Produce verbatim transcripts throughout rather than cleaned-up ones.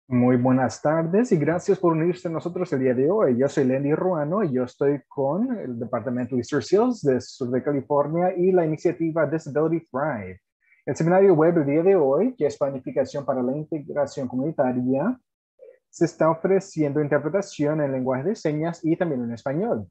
Muy buenas tardes y gracias por unirse a nosotros el día de hoy. Yo soy Lenny Ruano y yo estoy con el Departamento de Easter Seals de Sur de California y la iniciativa Disability Thrive. El seminario web el día de hoy, que es Planificación para la Integración Comunitaria, se está ofreciendo interpretación en lenguaje de señas y también en español.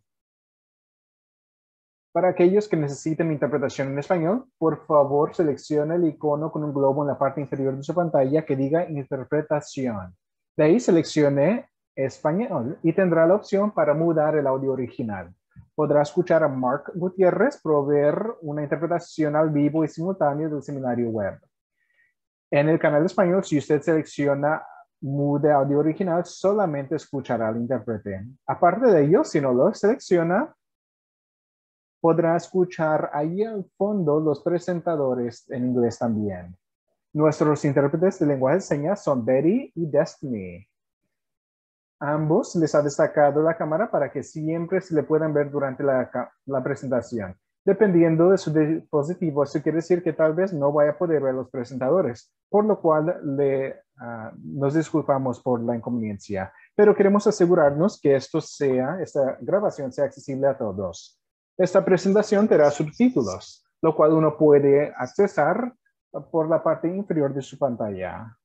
Para aquellos que necesiten interpretación en español, por favor seleccione el icono con un globo en la parte inferior de su pantalla que diga interpretación. De ahí seleccione español y tendrá la opción para mudar el audio original. Podrá escuchar a Mark Gutiérrez proveer una interpretación al vivo y simultáneo del seminario web. En el canal español, si usted selecciona mude audio original, solamente escuchará al intérprete. Aparte de ello, si no lo selecciona, podrá escuchar ahí al fondo los presentadores en inglés también. Nuestros intérpretes de lenguaje de señas son Betty y Destiny. Ambos les ha destacado la cámara para que siempre se le puedan ver durante la, la presentación. Dependiendo de su dispositivo, eso quiere decir que tal vez no vaya a poder ver los presentadores, por lo cual le, uh, nos disculpamos por la inconveniencia. Pero queremos asegurarnos que esto sea, esta grabación sea accesible a todos. Esta presentación tendrá subtítulos, lo cual uno puede accesar por la parte inferior de su pantalla.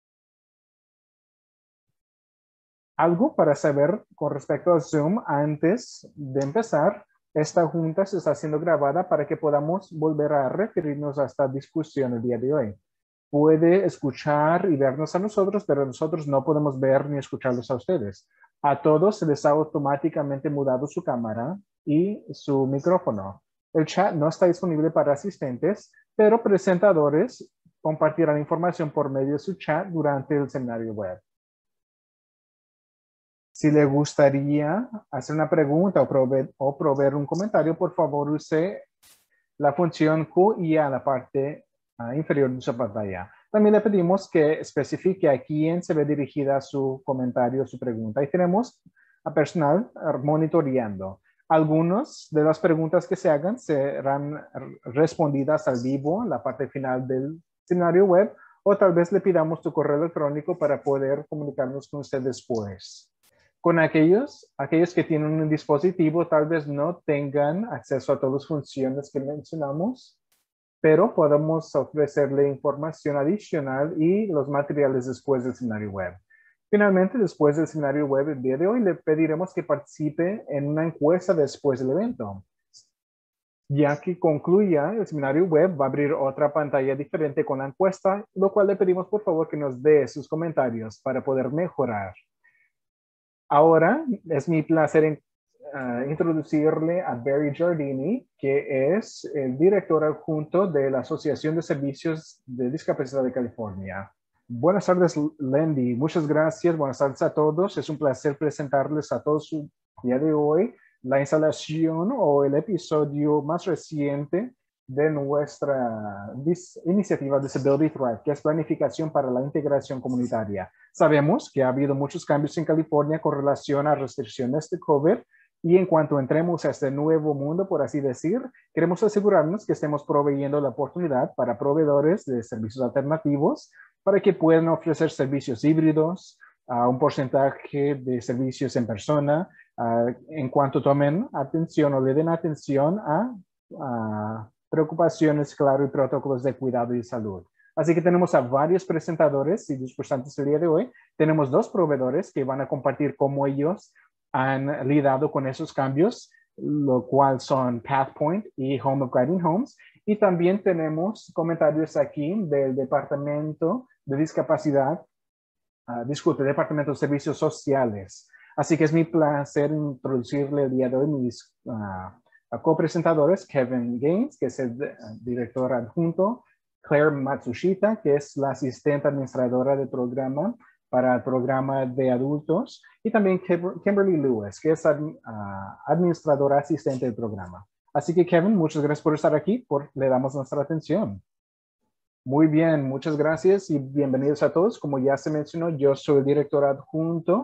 Algo para saber con respecto a Zoom antes de empezar. Esta junta se está siendo grabada para que podamos volver a referirnos a esta discusión el día de hoy. Puede escuchar y vernos a nosotros, pero nosotros no podemos ver ni escucharlos a ustedes. A todos se les ha automáticamente mudado su cámara y su micrófono. El chat no está disponible para asistentes, pero presentadores compartirán información por medio de su chat durante el seminario web. Si le gustaría hacer una pregunta o proveer, o proveer un comentario, por favor use la función Q y A en la parte uh, inferior de su pantalla. También le pedimos que especifique a quién se ve dirigida su comentario o su pregunta. Y tenemos a personal monitoreando. Algunas de las preguntas que se hagan serán respondidas al vivo en la parte final del seminario web, o tal vez le pidamos tu correo electrónico para poder comunicarnos con usted después. Con aquellos, aquellos que tienen un dispositivo tal vez no tengan acceso a todas las funciones que mencionamos, pero podemos ofrecerle información adicional y los materiales después del seminario web. Finalmente, después del seminario web el día de hoy, le pediremos que participe en una encuesta después del evento. Ya que concluya el seminario web, va a abrir otra pantalla diferente con la encuesta, lo cual le pedimos por favor que nos dé sus comentarios para poder mejorar. Ahora es mi placer uh, introducirle a Barry Giardini, que es el director adjunto de la Asociación de Servicios de Discapacidad de California. Buenas tardes, Lendy. Muchas gracias. Buenas tardes a todos. Es un placer presentarles a todos el día de hoy la instalación o el episodio más reciente de nuestra iniciativa Disability Thrive, que es planificación para la integración comunitaria. Sabemos que ha habido muchos cambios en California con relación a restricciones de COVID, y en cuanto entremos a este nuevo mundo, por así decir, queremos asegurarnos que estemos proveyendo la oportunidad para proveedores de servicios alternativos para que puedan ofrecer servicios híbridos, a uh, un porcentaje de servicios en persona, uh, en cuanto tomen atención o le den atención a uh, preocupaciones, claro, y protocolos de cuidado y salud. Así que tenemos a varios presentadores y discursantes el día de hoy. Tenemos dos proveedores que van a compartir cómo ellos han lidiado con esos cambios, lo cual son PathPoint y Home of Guiding Homes. Y también tenemos comentarios aquí del Departamento de Discapacidad, uh, disculpe, Departamento de Servicios Sociales. Así que es mi placer introducirle el día de hoy mis uh, copresentadores, Kevin Gaines, que es el director adjunto, Claire Matsushita, que es la asistente administradora del programa para el programa de adultos, y también Kimberly Lewis, que es uh, administradora asistente del programa. Así que, Kevin, muchas gracias por estar aquí, por, le damos nuestra atención. Muy bien, muchas gracias y bienvenidos a todos. Como ya se mencionó, yo soy el director adjunto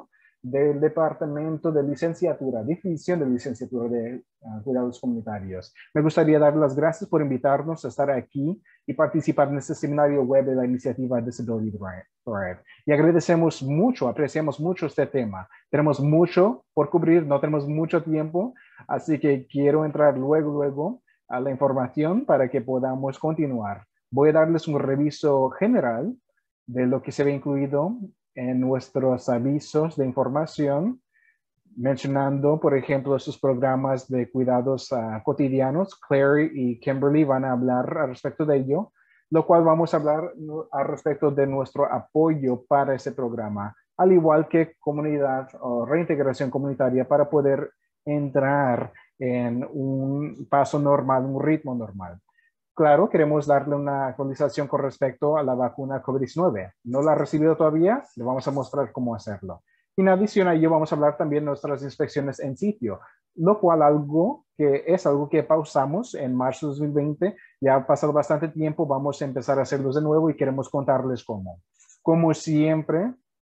del Departamento de Licenciatura, División de Licenciatura de uh, Cuidados Comunitarios. Me gustaría dar las gracias por invitarnos a estar aquí y participar en este seminario web de la iniciativa Disability Thrive. Y agradecemos mucho, apreciamos mucho este tema. Tenemos mucho por cubrir, no tenemos mucho tiempo, así que quiero entrar luego, luego a la información para que podamos continuar. Voy a darles un reviso general de lo que se ve incluido en nuestros avisos de información, mencionando, por ejemplo, estos programas de cuidados uh, cotidianos. Claire y Kimberly van a hablar al respecto de ello, lo cual vamos a hablar al respecto de nuestro apoyo para ese programa, al igual que comunidad o reintegración comunitaria para poder entrar en un paso normal, un ritmo normal. Claro, queremos darle una actualización con respecto a la vacuna COVID diecinueve. ¿No la ha recibido todavía? Le vamos a mostrar cómo hacerlo. Y en adición a ello, vamos a hablar también de nuestras inspecciones en sitio, lo cual algo que es algo que pausamos en marzo de dos mil veinte. Ya ha pasado bastante tiempo, vamos a empezar a hacerlos de nuevo y queremos contarles cómo. Como siempre,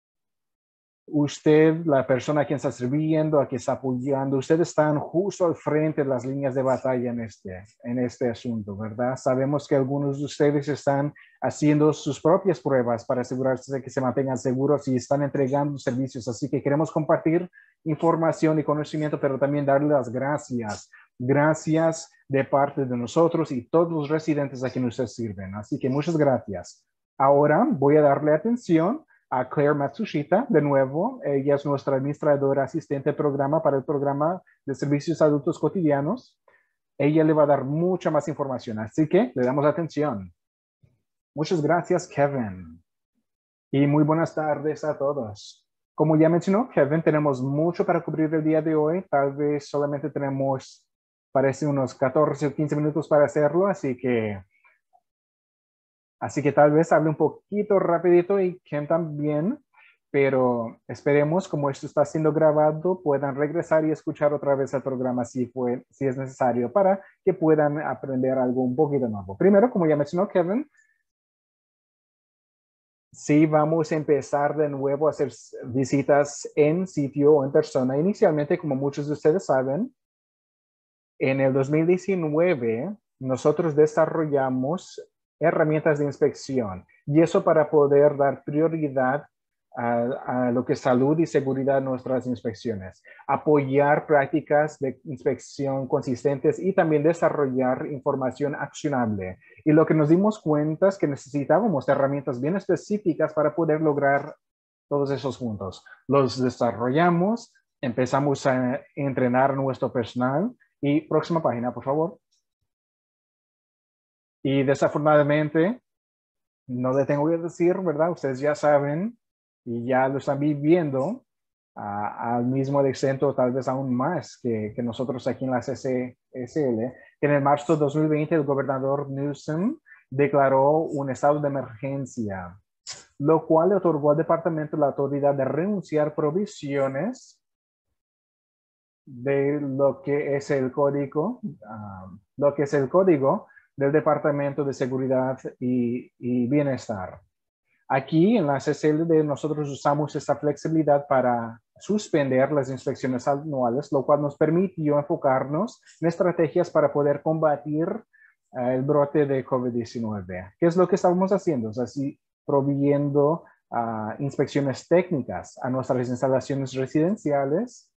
usted, la persona a quien está sirviendo, a quien está apoyando, ustedes están justo al frente de las líneas de batalla en este, en este asunto, ¿verdad? Sabemos que algunos de ustedes están haciendo sus propias pruebas para asegurarse de que se mantengan seguros y están entregando servicios, así que queremos compartir información y conocimiento, pero también darle las gracias. Gracias de parte de nosotros y todos los residentes a quienes ustedes sirven. Así que muchas gracias. Ahora voy a darle atención a Claire Matsushita, de nuevo. Ella es nuestra administradora asistente de programa para el programa de servicios adultos cotidianos. Ella le va a dar mucha más información, así que le damos atención. Muchas gracias, Kevin. Y muy buenas tardes a todos. Como ya mencionó Kevin, tenemos mucho para cubrir el día de hoy. Tal vez solamente tenemos, parece, unos catorce o quince minutos para hacerlo, así que Así que tal vez hable un poquito rapidito y Kim también, pero esperemos, como esto está siendo grabado, puedan regresar y escuchar otra vez el programa si, fue, si es necesario para que puedan aprender algo un poquito nuevo. Primero, como ya mencionó Kevin, sí vamos a empezar de nuevo a hacer visitas en sitio o en persona. Inicialmente, como muchos de ustedes saben, en el dos mil diecinueve nosotros desarrollamos herramientas de inspección y eso para poder dar prioridad a, a lo que es salud y seguridad en nuestras inspecciones, apoyar prácticas de inspección consistentes y también desarrollar información accionable. Y lo que nos dimos cuenta es que necesitábamos herramientas bien específicas para poder lograr todos esos puntos. Los desarrollamos, empezamos a entrenar a nuestro personal y próxima página, por favor. Y desafortunadamente, no le tengo que decir, ¿verdad? Ustedes ya saben y ya lo están viviendo uh, al mismo exento, tal vez aún más que, que nosotros aquí en la C C S L, que en el marzo de dos mil veinte el gobernador Newsom declaró un estado de emergencia, lo cual le otorgó al departamento la autoridad de renunciar provisiones de lo que es el código, uh, lo que es el código del Departamento de Seguridad y, y Bienestar. Aquí en la C C L D nosotros usamos esta flexibilidad para suspender las inspecciones anuales, lo cual nos permitió enfocarnos en estrategias para poder combatir uh, el brote de COVID diecinueve. ¿Qué es lo que estábamos haciendo? O sea, sí, proveyendo uh, inspecciones técnicas a nuestras instalaciones residenciales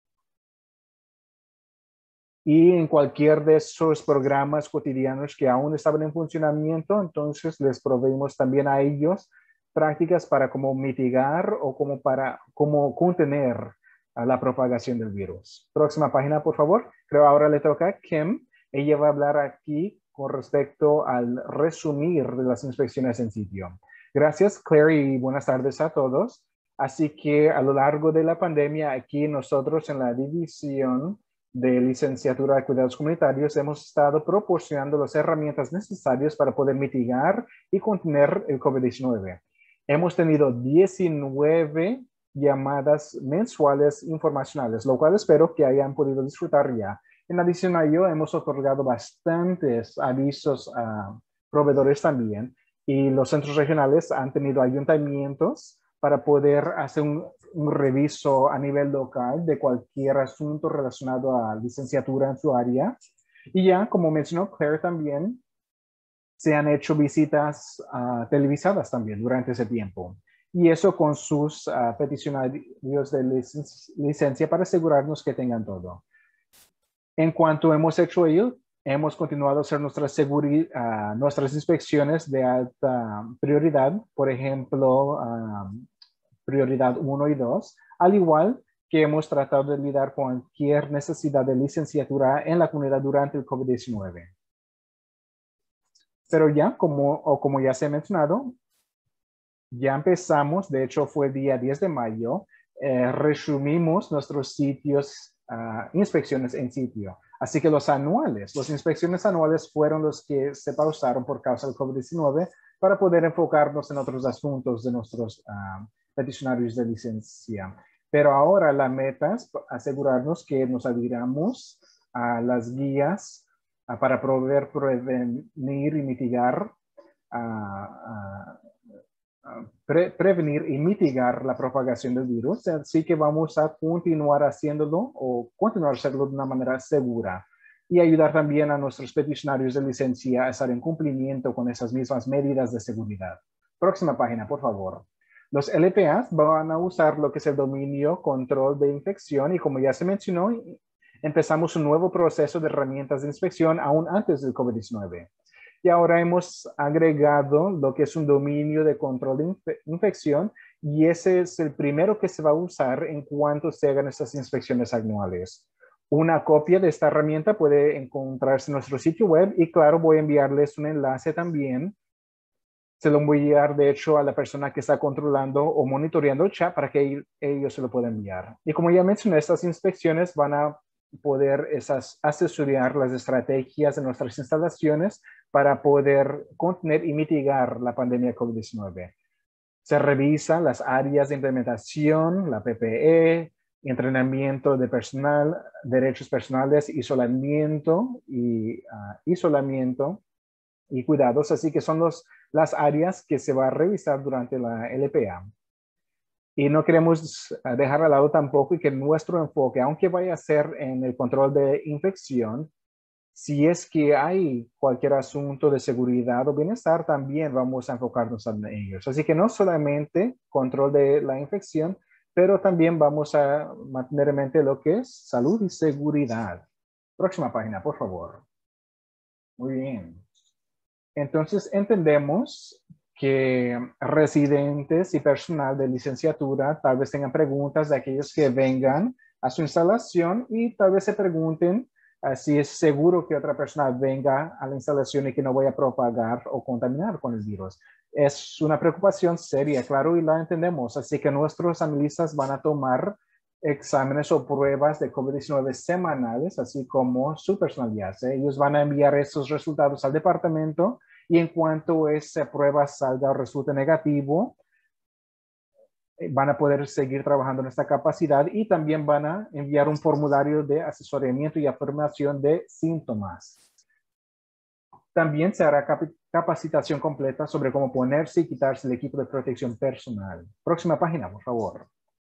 y en cualquier de esos programas cotidianos que aún estaban en funcionamiento, entonces les proveímos también a ellos prácticas para cómo mitigar o como para cómo contener a la propagación del virus. Próxima página, por favor. Creo ahora le toca a Kim. Ella va a hablar aquí con respecto al resumir de las inspecciones en sitio. Gracias, Claire, y buenas tardes a todos. Así que a lo largo de la pandemia, aquí nosotros en la división de licenciatura de cuidados comunitarios hemos estado proporcionando las herramientas necesarias para poder mitigar y contener el COVID diecinueve. Hemos tenido diecinueve llamadas mensuales informacionales, lo cual espero que hayan podido disfrutar ya. En adición a ello, hemos otorgado bastantes avisos a proveedores también y los centros regionales han tenido ayuntamientos para poder hacer un, un reviso a nivel local de cualquier asunto relacionado a licenciatura en su área. Y ya, como mencionó Claire también, se han hecho visitas uh, televisadas también durante ese tiempo. Y eso con sus uh, peticionarios de licen licencia para asegurarnos que tengan todo. En cuanto hemos hecho ello, hemos continuado a hacer nuestras, uh, nuestras inspecciones de alta prioridad, por ejemplo, uh, prioridad uno y dos, al igual que hemos tratado de lidiar con cualquier necesidad de licenciatura en la comunidad durante el COVID diecinueve. Pero ya, como, o como ya se ha mencionado, ya empezamos, de hecho fue el día diez de mayo, eh, resumimos nuestros sitios, uh, inspecciones en sitio. Así que los anuales, las inspecciones anuales fueron los que se pausaron por causa del COVID diecinueve para poder enfocarnos en otros asuntos de nuestros uh, peticionarios de licencia. Pero ahora la meta es asegurarnos que nos adhiramos a las guías uh, para poder prevenir y mitigar uh, uh, Pre prevenir y mitigar la propagación del virus, así que vamos a continuar haciéndolo o continuar haciéndolo de una manera segura y ayudar también a nuestros peticionarios de licencia a estar en cumplimiento con esas mismas medidas de seguridad. Próxima página, por favor. Los L P As van a usar lo que es el dominio control de infección y como ya se mencionó, empezamos un nuevo proceso de herramientas de inspección aún antes del COVID diecinueve. Y ahora hemos agregado lo que es un dominio de control de inf infección y ese es el primero que se va a usar en cuanto se hagan estas inspecciones anuales. Una copia de esta herramienta puede encontrarse en nuestro sitio web y claro, voy a enviarles un enlace también. Se lo voy a enviar de hecho a la persona que está controlando o monitoreando el chat para que ellos se lo puedan enviar. Y como ya mencioné, estas inspecciones van a poder esas, asesorar las estrategias de nuestras instalaciones para poder contener y mitigar la pandemia COVID diecinueve. Se revisan las áreas de implementación, la P P E, entrenamiento de personal, derechos personales, isolamiento y uh, isolamiento y cuidados. Así que son los, las áreas que se va a revisar durante la L P A. Y no queremos dejar al lado tampoco y que nuestro enfoque, aunque vaya a ser en el control de infección, si es que hay cualquier asunto de seguridad o bienestar, también vamos a enfocarnos en ellos. Así que no solamente control de la infección, pero también vamos a mantener en mente lo que es salud y seguridad. Próxima página, por favor. Muy bien. Entonces entendemos que residentes y personal de licenciatura tal vez tengan preguntas de aquellos que vengan a su instalación y tal vez se pregunten uh, si es seguro que otra persona venga a la instalación y que no vaya a propagar o contaminar con el virus. Es una preocupación seria, claro, y la entendemos. Así que nuestros analistas van a tomar exámenes o pruebas de COVID diecinueve semanales, así como su personalidad. ¿eh? Ellos van a enviar esos resultados al departamento y en cuanto esa prueba salga o resulte negativo, van a poder seguir trabajando en esta capacidad y también van a enviar un formulario de asesoramiento y afirmación de síntomas. También se hará cap capacitación completa sobre cómo ponerse y quitarse el equipo de protección personal. Próxima página, por favor.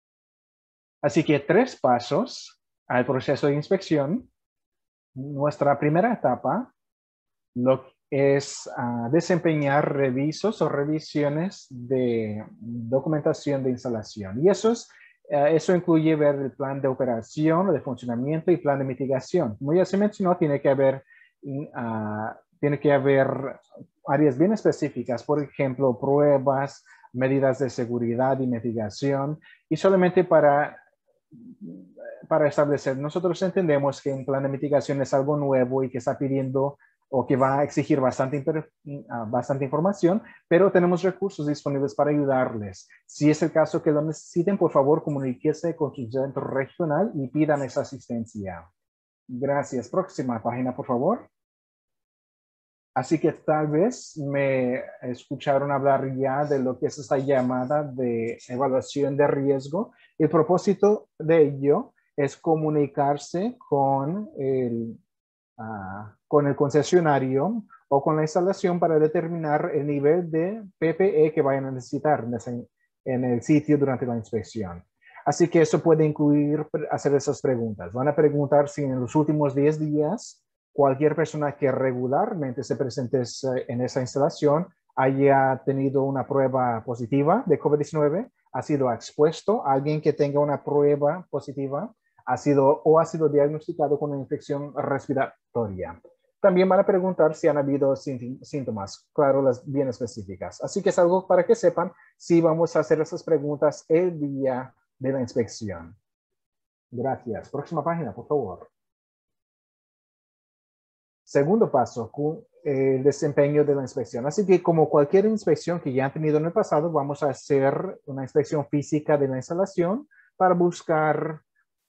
Así que tres pasos al proceso de inspección. Nuestra primera etapa lo es uh, desempeñar revisos o revisiones de documentación de instalación. Y eso, es, uh, eso incluye ver el plan de operación, de funcionamiento y plan de mitigación. Como ya se mencionó, tiene que haber, uh, tiene que haber áreas bien específicas, por ejemplo, pruebas, medidas de seguridad y mitigación, y solamente para para establecer, nosotros entendemos que un plan de mitigación es algo nuevo y que está pidiendo o que va a exigir bastante, uh, bastante información, pero tenemos recursos disponibles para ayudarles. Si es el caso que lo necesiten, por favor, comuníquese con su centro regional y pidan esa asistencia. Gracias. Próxima página, por favor. Así que tal vez me escucharon hablar ya de lo que es esta llamada de evaluación de riesgo. El propósito de ello es comunicarse con el, uh, con el concesionario o con la instalación para determinar el nivel de P P E que vayan a necesitar en esa, en el sitio durante la inspección. Así que eso puede incluir hacer esas preguntas. Van a preguntar si en los últimos diez días cualquier persona que regularmente se presente en esa instalación haya tenido una prueba positiva de COVID diecinueve, ha sido expuesto a alguien que tenga una prueba positiva, ha sido o ha sido diagnosticado con una infección respiratoria. También van a preguntar si han habido síntomas, claro, las bien específicas. Así que es algo para que sepan si vamos a hacer esas preguntas el día de la inspección. Gracias. Próxima página, por favor. Segundo paso, el desempeño de la inspección. Así que como cualquier inspección que ya han tenido en el pasado, vamos a hacer una inspección física de la instalación para buscar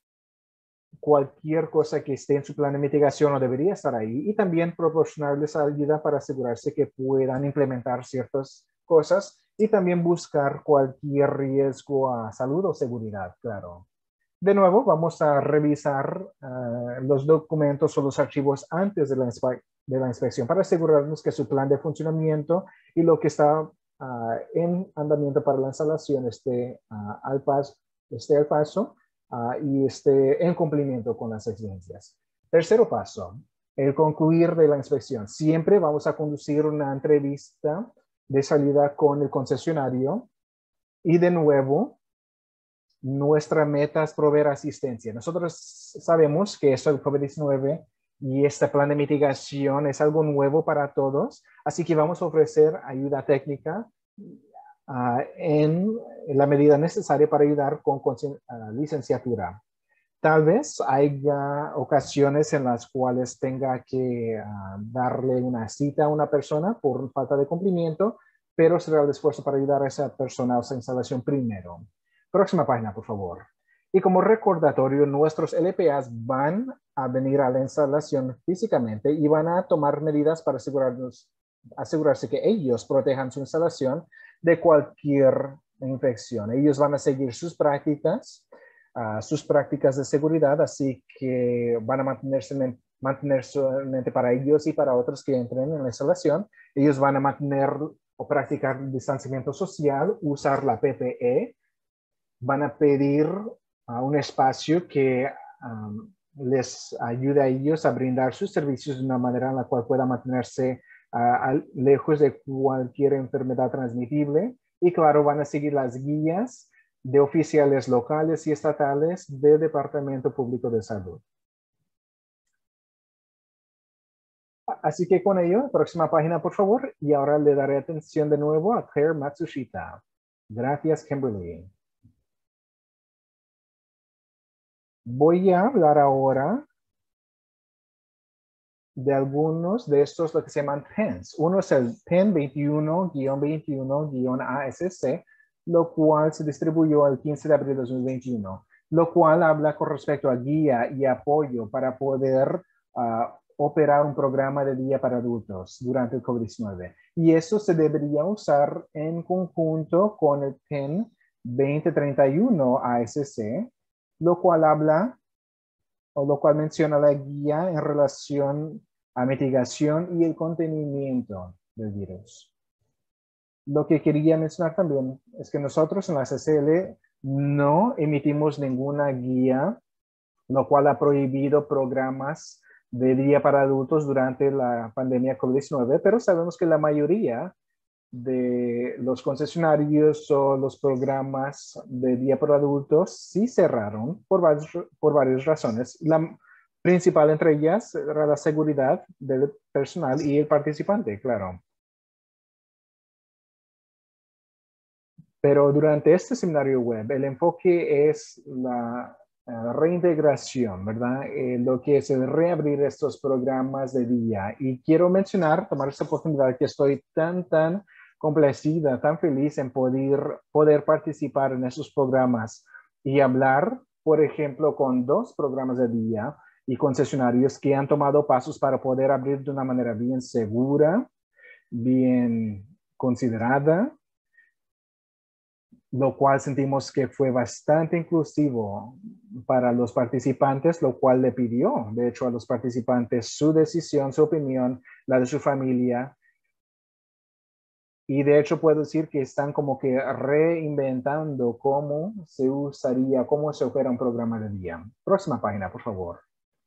cualquier cosa que esté en su plan de mitigación o debería estar ahí y también proporcionarles ayuda para asegurarse que puedan implementar ciertas cosas y también buscar cualquier riesgo a salud o seguridad, claro. De nuevo, vamos a revisar uh, los documentos o los archivos antes de la, de la inspección para asegurarnos que su plan de funcionamiento y lo que está uh, en andamiento para la instalación esté, uh, al, paso, esté al paso uh, y esté en cumplimiento con las exigencias. Tercero paso, el concluir de la inspección. Siempre vamos a conducir una entrevista de salida con el concesionario y de nuevo, nuestra meta es proveer asistencia. Nosotros sabemos que esto del COVID diecinueve y este plan de mitigación es algo nuevo para todos, así que vamos a ofrecer ayuda técnica uh, en la medida necesaria para ayudar con, con uh, licenciatura. Tal vez haya ocasiones en las cuales tenga que uh, darle una cita a una persona por falta de cumplimiento, pero será el esfuerzo para ayudar a esa persona a esa instalación primero. Próxima página, por favor. Y como recordatorio, nuestros L P As van a venir a la instalación físicamente y van a tomar medidas para asegurarnos, asegurarse que ellos protejan su instalación de cualquier infección. Ellos van a seguir sus prácticas, uh, sus prácticas de seguridad, así que van a mantenerse, mantenerse para ellos y para otros que entren en la instalación. Ellos van a mantener o practicar distanciamiento social, usar la P P E, van a pedir uh, un espacio que um, les ayude a ellos a brindar sus servicios de una manera en la cual puedan mantenerse uh, lejos de cualquier enfermedad transmitible. Y claro, van a seguir las guías de oficiales locales y estatales del Departamento Público de Salud. Así que con ello, próxima página, por favor. Y ahora le daré atención de nuevo a Claire Matsushita. Gracias, Kimberly. Voy a hablar ahora de algunos de estos, lo que se llaman P I Ns. Uno es el P I N veintiuno guión veintiuno guión A S C, lo cual se distribuyó el quince de abril de dos mil veintiuno, lo cual habla con respecto a guía y apoyo para poder uh, operar un programa de día para adultos durante el COVID diecinueve. Y eso se debería usar en conjunto con el P I N veinte treinta y uno A S C, lo cual habla o lo cual menciona la guía en relación a mitigación y el contenimiento del virus. Lo que quería mencionar también es que nosotros en la C C L no emitimos ninguna guía, lo cual ha prohibido programas de día para adultos durante la pandemia COVID diecinueve, pero sabemos que la mayoría de los concesionarios o los programas de día para adultos sí cerraron por varias, por varias razones. La principal entre ellas era la seguridad del personal y el participante, claro. Pero durante este seminario web, el enfoque es la uh, reintegración, ¿verdad? Eh, lo que es el reabrir estos programas de día. Y quiero mencionar, tomar esta oportunidad que estoy tan, tan complacida, tan feliz en poder, poder participar en esos programas y hablar, por ejemplo, con dos programas de día y concesionarios que han tomado pasos para poder abrir de una manera bien segura, bien considerada, lo cual sentimos que fue bastante inclusivo para los participantes, lo cual le pidió, de hecho, a los participantes su decisión, su opinión, la de su familia, Y de hecho puedo decir que están como que reinventando cómo se usaría, cómo se opera un programa de día. Próxima página, por favor.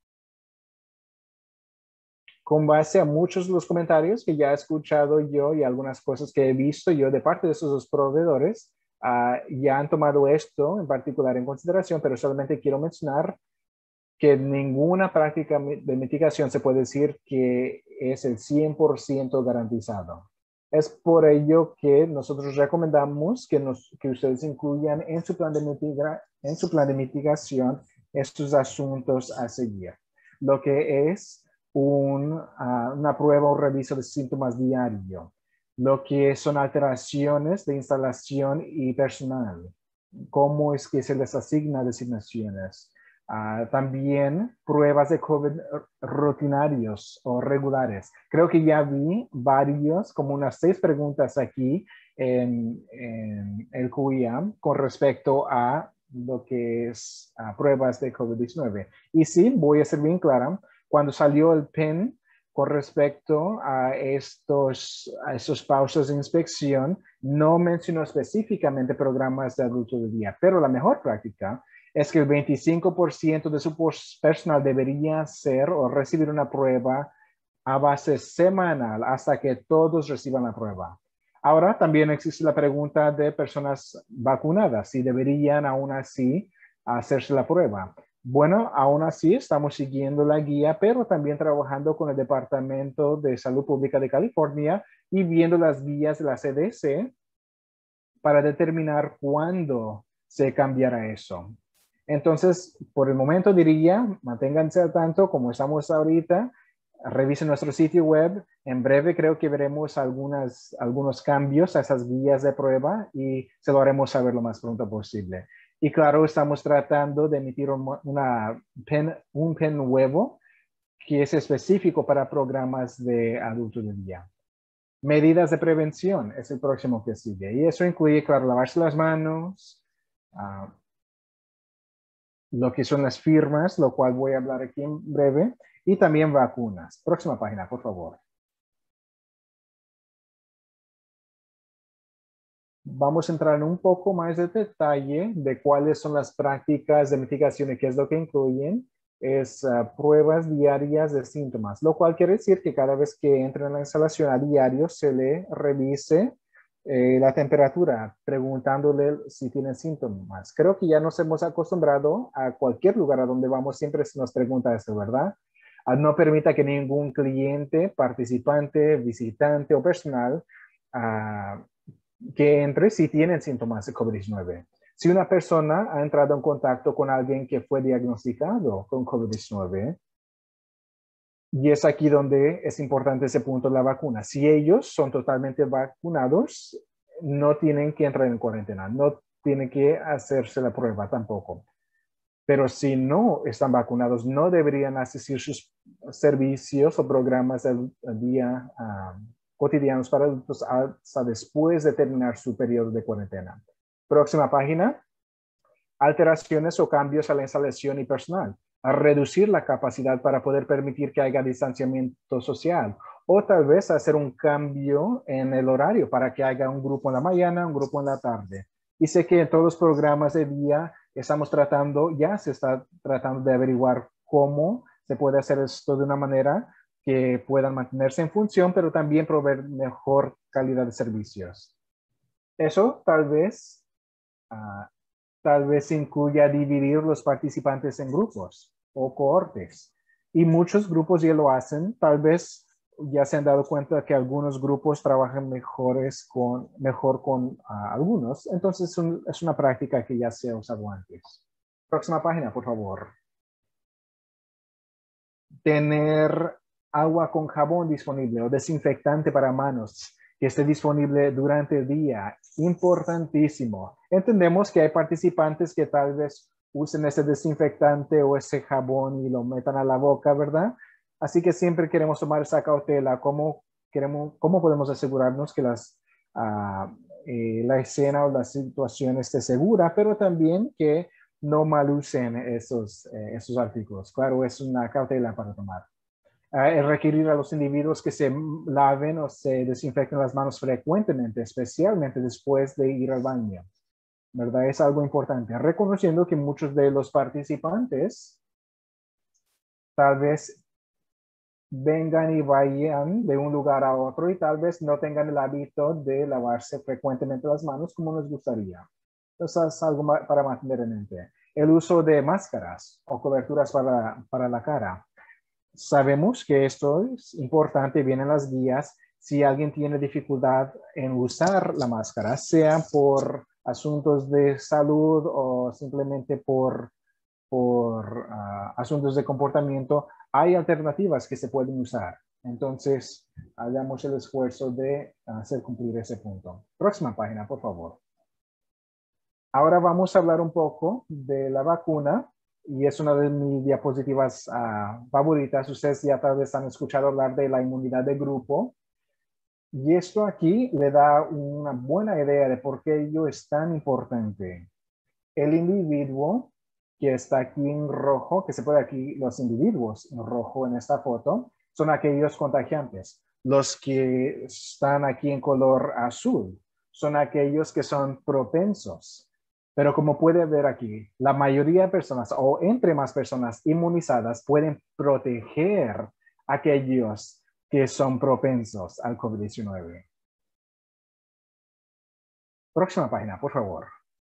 Con base a muchos de los comentarios que ya he escuchado yo y algunas cosas que he visto yo de parte de esos dos proveedores, uh, ya han tomado esto en particular en consideración, pero solamente quiero mencionar que ninguna práctica de mitigación se puede decir que es el cien por ciento garantizado. Es por ello que nosotros recomendamos que, nos, que ustedes incluyan en su, plan de mitiga, en su plan de mitigación estos asuntos a seguir. Lo que es un, uh, una prueba o reviso de síntomas diario, lo que son alteraciones de instalación y personal, cómo es que se les asigna designaciones, Uh, también pruebas de COVID rutinarios o regulares. Creo que ya vi varios, como unas seis preguntas aquí en, en el Q I A con respecto a lo que es uh, pruebas de COVID diecinueve. Y sí, voy a ser bien clara, cuando salió el P I N con respecto a estos, a estos pausas de inspección, no mencionó específicamente programas de adulto de día, pero la mejor práctica es que el veinticinco por ciento de su personal debería ser o recibir una prueba a base semanal hasta que todos reciban la prueba. Ahora también existe la pregunta de personas vacunadas, si deberían aún así hacerse la prueba. Bueno, aún así estamos siguiendo la guía, pero también trabajando con el Departamento de Salud Pública de California y viendo las guías de la C D C para determinar cuándo se cambiará eso. Entonces, por el momento diría, manténganse al tanto como estamos ahorita, revisen nuestro sitio web. En breve creo que veremos algunas, algunos cambios a esas guías de prueba y se lo haremos saber lo más pronto posible. Y claro, estamos tratando de emitir un, una pen, un pen nuevo que es específico para programas de adulto de día. Medidas de prevención es el próximo que sigue. Y eso incluye, claro, lavarse las manos, uh, lo que son las firmas, lo cual voy a hablar aquí en breve, y también vacunas. Próxima página, por favor. Vamos a entrar en un poco más de detalle de cuáles son las prácticas de mitigación y qué es lo que incluyen. Es uh, pruebas diarias de síntomas, lo cual quiere decir que cada vez que entre en la instalación a diario se le revise eh, la temperatura, preguntándole si tienen síntomas. Creo que ya nos hemos acostumbrado a cualquier lugar a donde vamos, siempre se nos pregunta esto, ¿verdad? Uh, no permita que ningún cliente, participante, visitante o personal uh, que entre si tienen síntomas de COVID diecinueve. Si una persona ha entrado en contacto con alguien que fue diagnosticado con COVID diecinueve, y es aquí donde es importante ese punto de la vacuna. Si ellos son totalmente vacunados, no tienen que entrar en cuarentena, no tienen que hacerse la prueba tampoco. Pero si no están vacunados, no deberían asistir sus servicios o programas del día um, cotidianos para adultos hasta después de terminar su periodo de cuarentena. Próxima página. Alteraciones o cambios a la instalación y personal. A reducir la capacidad para poder permitir que haya distanciamiento social. O tal vez hacer un cambio en el horario para que haya un grupo en la mañana, un grupo en la tarde. Y sé que en todos los programas de día estamos tratando, ya se está tratando de averiguar cómo se puede hacer esto de una manera que puedan mantenerse en función, pero también proveer mejor calidad de servicios. Eso tal vez, uh, tal vez incluya dividir los participantes en grupos o cohortes. Y muchos grupos ya lo hacen. Tal vez ya se han dado cuenta que algunos grupos trabajan mejores con, mejor con uh, algunos. Entonces un, es una práctica que ya se ha usado antes. Próxima página, por favor. Tener agua con jabón disponible o desinfectante para manos que esté disponible durante el día. Importantísimo. Entendemos que hay participantes que tal vez usen ese desinfectante o ese jabón y lo metan a la boca, ¿verdad? Así que siempre queremos tomar esa cautela. ¿Cómo, queremos, cómo podemos asegurarnos que las, uh, eh, la escena o la situación esté segura, pero también que no mal usen esos, eh, esos artículos? Claro, es una cautela para tomar. Uh, requerir a los individuos que se laven o se desinfecten las manos frecuentemente, especialmente después de ir al baño. ¿Verdad? Es algo importante. Reconociendo que muchos de los participantes tal vez vengan y vayan de un lugar a otro y tal vez no tengan el hábito de lavarse frecuentemente las manos como nos gustaría. Entonces, es algo para mantener en mente. El uso de máscaras o coberturas para, para la cara. Sabemos que esto es importante, vienen las guías. Si alguien tiene dificultad en usar la máscara, sea por asuntos de salud o simplemente por, por uh, asuntos de comportamiento, hay alternativas que se pueden usar. Entonces, hagamos el esfuerzo de hacer cumplir ese punto. Próxima página, por favor. Ahora vamos a hablar un poco de la vacuna y es una de mis diapositivas uh, favoritas. Ustedes ya tal vez han escuchado hablar de la inmunidad de grupo. Y esto aquí le da una buena idea de por qué ello es tan importante. El individuo que está aquí en rojo, que se puede aquí, los individuos en rojo en esta foto, son aquellos contagiantes. Los que están aquí en color azul son aquellos que son propensos. Pero como puede ver aquí, la mayoría de personas o entre más personas inmunizadas pueden proteger a aquellos que son propensos al COVID diecinueve. Próxima página, por favor.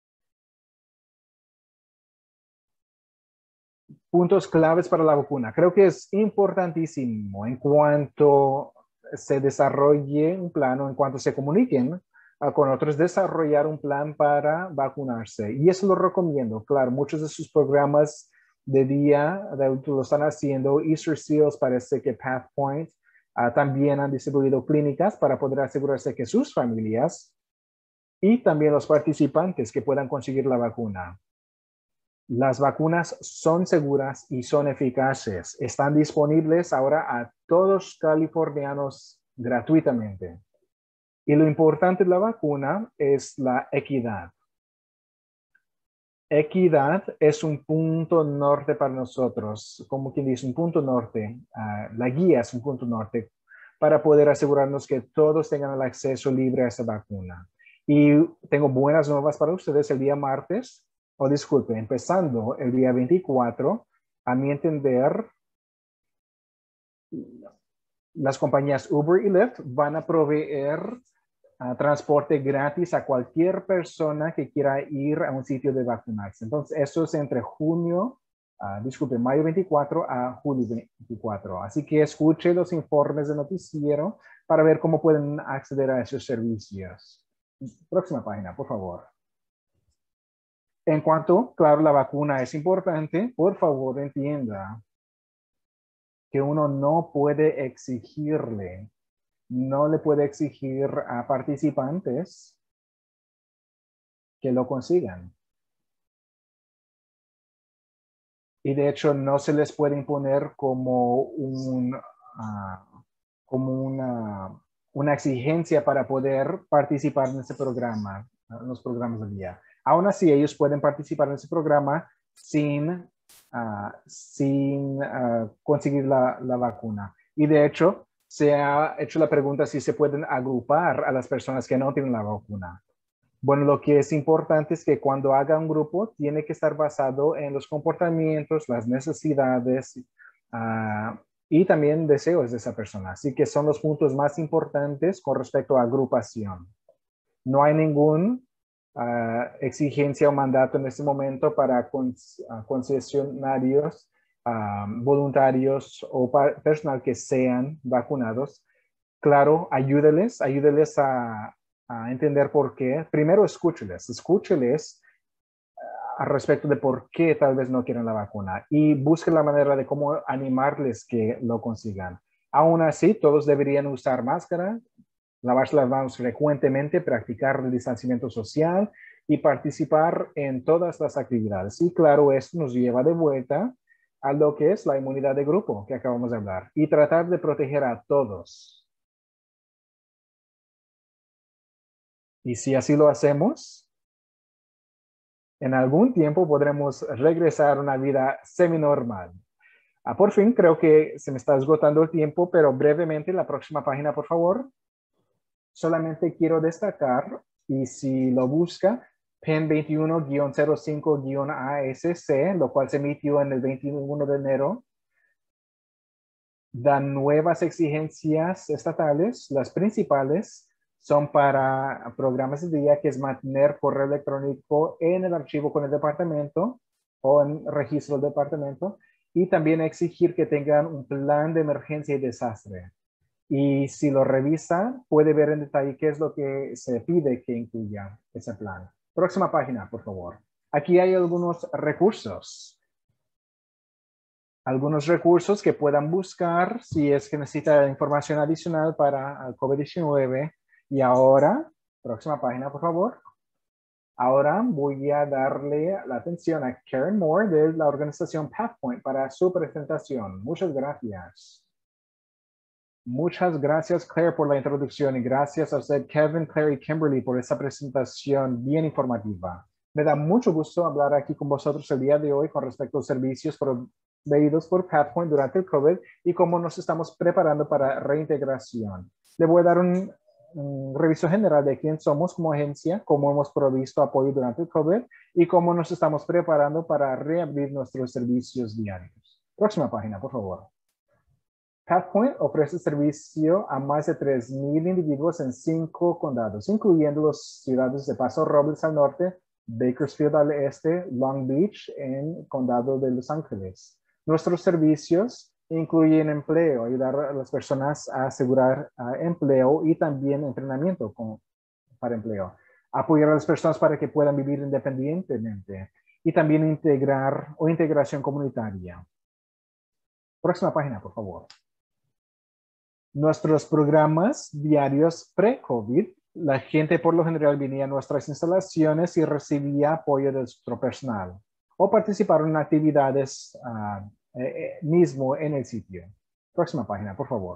Puntos claves para la vacuna. Creo que es importantísimo en cuanto se desarrolle un plan o en cuanto se comuniquen uh, con otros, desarrollar un plan para vacunarse. Y eso lo recomiendo. Claro, muchos de sus programas de día de adultos lo están haciendo. Easter Seals parece que Pathpoint uh, también han distribuido clínicas para poder asegurarse que sus familias y también los participantes que puedan conseguir la vacuna. Las vacunas son seguras y son eficaces. Están disponibles ahora a todos californianos gratuitamente. Y lo importante de la vacuna es la equidad. Equidad es un punto norte para nosotros, como quien dice, un punto norte. Uh, la guía es un punto norte para poder asegurarnos que todos tengan el acceso libre a esa vacuna. Y tengo buenas nuevas para ustedes el día martes. O oh, disculpe, empezando el día veinticuatro, a mi entender, las compañías Uber y Lyft van a proveer uh, transporte gratis a cualquier persona que quiera ir a un sitio de vacunarse. Entonces, eso es entre junio, uh, disculpe, mayo veinticuatro a julio veinticuatro. Así que escuche los informes de noticiero para ver cómo pueden acceder a esos servicios. Próxima página, por favor. En cuanto, claro, la vacuna es importante, por favor entienda que uno no puede exigirle, no le puede exigir a participantes que lo consigan. Y de hecho no se les puede imponer como, un, uh, como una, una exigencia para poder participar en ese programa, en los programas de día. Aún así, ellos pueden participar en ese programa sin, uh, sin uh, conseguir la, la vacuna. Y de hecho, se ha hecho la pregunta si se pueden agrupar a las personas que no tienen la vacuna. Bueno, lo que es importante es que cuando haga un grupo, tiene que estar basado en los comportamientos, las necesidades uh, y también deseos de esa persona. Así que son los puntos más importantes con respecto a agrupación. No hay ningún Uh, exigencia o mandato en este momento para cons uh, concesionarios, uh, voluntarios o personal que sean vacunados. Claro, ayúdeles, ayúdeles a, a entender por qué. Primero, escúcheles, escúcheles uh, al respecto de por qué tal vez no quieren la vacuna y busquen la manera de cómo animarles que lo consigan. Aún así, todos deberían usar máscara, lavarse las manos frecuentemente, practicar el distanciamiento social y participar en todas las actividades. Y claro, esto nos lleva de vuelta a lo que es la inmunidad de grupo que acabamos de hablar y tratar de proteger a todos. Y si así lo hacemos, en algún tiempo podremos regresar a una vida semi-normal. Ah, por fin, creo que se me está esgotando el tiempo, pero brevemente la próxima página, por favor. Solamente quiero destacar, y si lo busca, P E N veintiuno guión cero cinco guión A S C, lo cual se emitió en el veintiuno de enero, da nuevas exigencias estatales. Las principales son para programas de día, que es mantener correo electrónico en el archivo con el departamento o en registro del departamento, y también exigir que tengan un plan de emergencia y desastre. Y si lo revisa, puede ver en detalle qué es lo que se pide que incluya ese plan. Próxima página, por favor. Aquí hay algunos recursos. Algunos recursos que puedan buscar si es que necesita información adicional para el COVID diecinueve. Y ahora, próxima página, por favor. Ahora voy a darle la atención a Karen Moore de la organización Pathpoint para su presentación. Muchas gracias. Muchas gracias, Claire, por la introducción, y gracias a usted, Kevin, Claire y Kimberly, por esa presentación bien informativa. Me da mucho gusto hablar aquí con vosotros el día de hoy con respecto a los servicios proveídos por Pathpoint durante el COVID y cómo nos estamos preparando para reintegración. Le voy a dar un, un reviso general de quién somos como agencia, cómo hemos provisto apoyo durante el COVID y cómo nos estamos preparando para reabrir nuestros servicios diarios. Próxima página, por favor. Pathpoint ofrece servicio a más de tres mil individuos en cinco condados, incluyendo las ciudades de Paso Robles al norte, Bakersfield al este, Long Beach en condado de Los Ángeles. Nuestros servicios incluyen empleo, ayudar a las personas a asegurar uh, empleo y también entrenamiento con, para empleo. Apoyar a las personas para que puedan vivir independientemente y también integrar o integración comunitaria. Próxima página, por favor. Nuestros programas diarios pre-COVID, la gente por lo general venía a nuestras instalaciones y recibía apoyo de nuestro personal o participaron en actividades uh, eh, mismo en el sitio. Próxima página, por favor.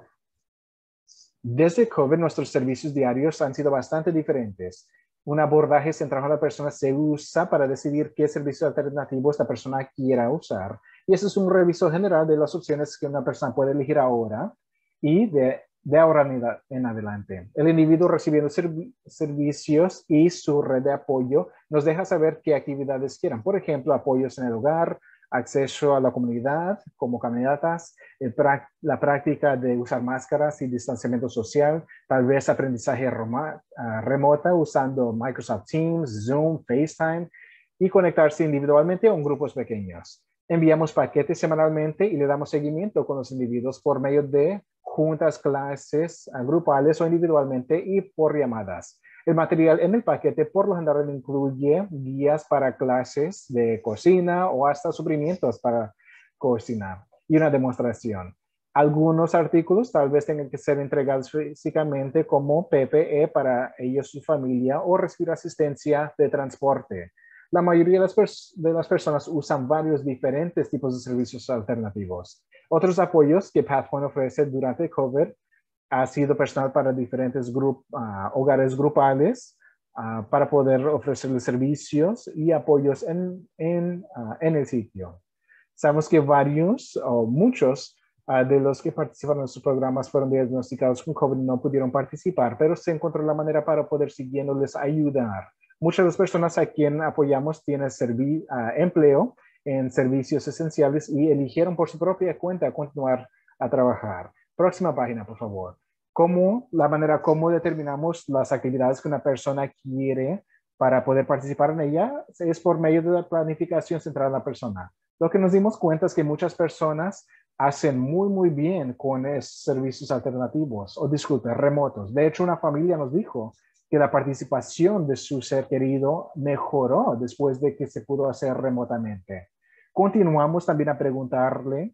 Desde COVID, nuestros servicios diarios han sido bastante diferentes. Un abordaje centrado a la persona se usa para decidir qué servicio alternativo esta persona quiera usar. Y ese es un reviso general de las opciones que una persona puede elegir ahora y de, de ahora en adelante. El individuo recibiendo servi servicios y su red de apoyo nos deja saber qué actividades quieran. Por ejemplo, apoyos en el hogar, acceso a la comunidad como caminatas, el, la práctica de usar máscaras y distanciamiento social, tal vez aprendizaje rema, uh, remota usando Microsoft Teams, Zoom, FaceTime y conectarse individualmente o en grupos pequeños. Enviamos paquetes semanalmente y le damos seguimiento con los individuos por medio de juntas, clases uh, grupales o individualmente y por llamadas. El material en el paquete por lo general incluye guías para clases de cocina o hasta suplimientos para cocinar y una demostración. Algunos artículos tal vez tengan que ser entregados físicamente como P P E para ellos y su familia o recibir asistencia de transporte. La mayoría de las, pers de las personas usan varios diferentes tipos de servicios alternativos. Otros apoyos que Pathpoint ofrece durante COVID ha sido personal para diferentes grup uh, hogares grupales uh, para poder ofrecerles servicios y apoyos en, en, uh, en el sitio. Sabemos que varios o muchos uh, de los que participaron en sus programas fueron diagnosticados con COVID y no pudieron participar, pero se encontró la manera para poder siguiéndoles ayudar. Muchas de las personas a quien apoyamos tienen uh, empleo en servicios esenciales y eligieron por su propia cuenta continuar a trabajar. Próxima página, por favor. ¿Cómo, la manera cómo determinamos las actividades que una persona quiere para poder participar en ella es por medio de la planificación centrada en la persona. Lo que nos dimos cuenta es que muchas personas hacen muy, muy bien con esos servicios alternativos o, disculpe, remotos. De hecho, una familia nos dijo que la participación de su ser querido mejoró después de que se pudo hacer remotamente. Continuamos también a preguntarle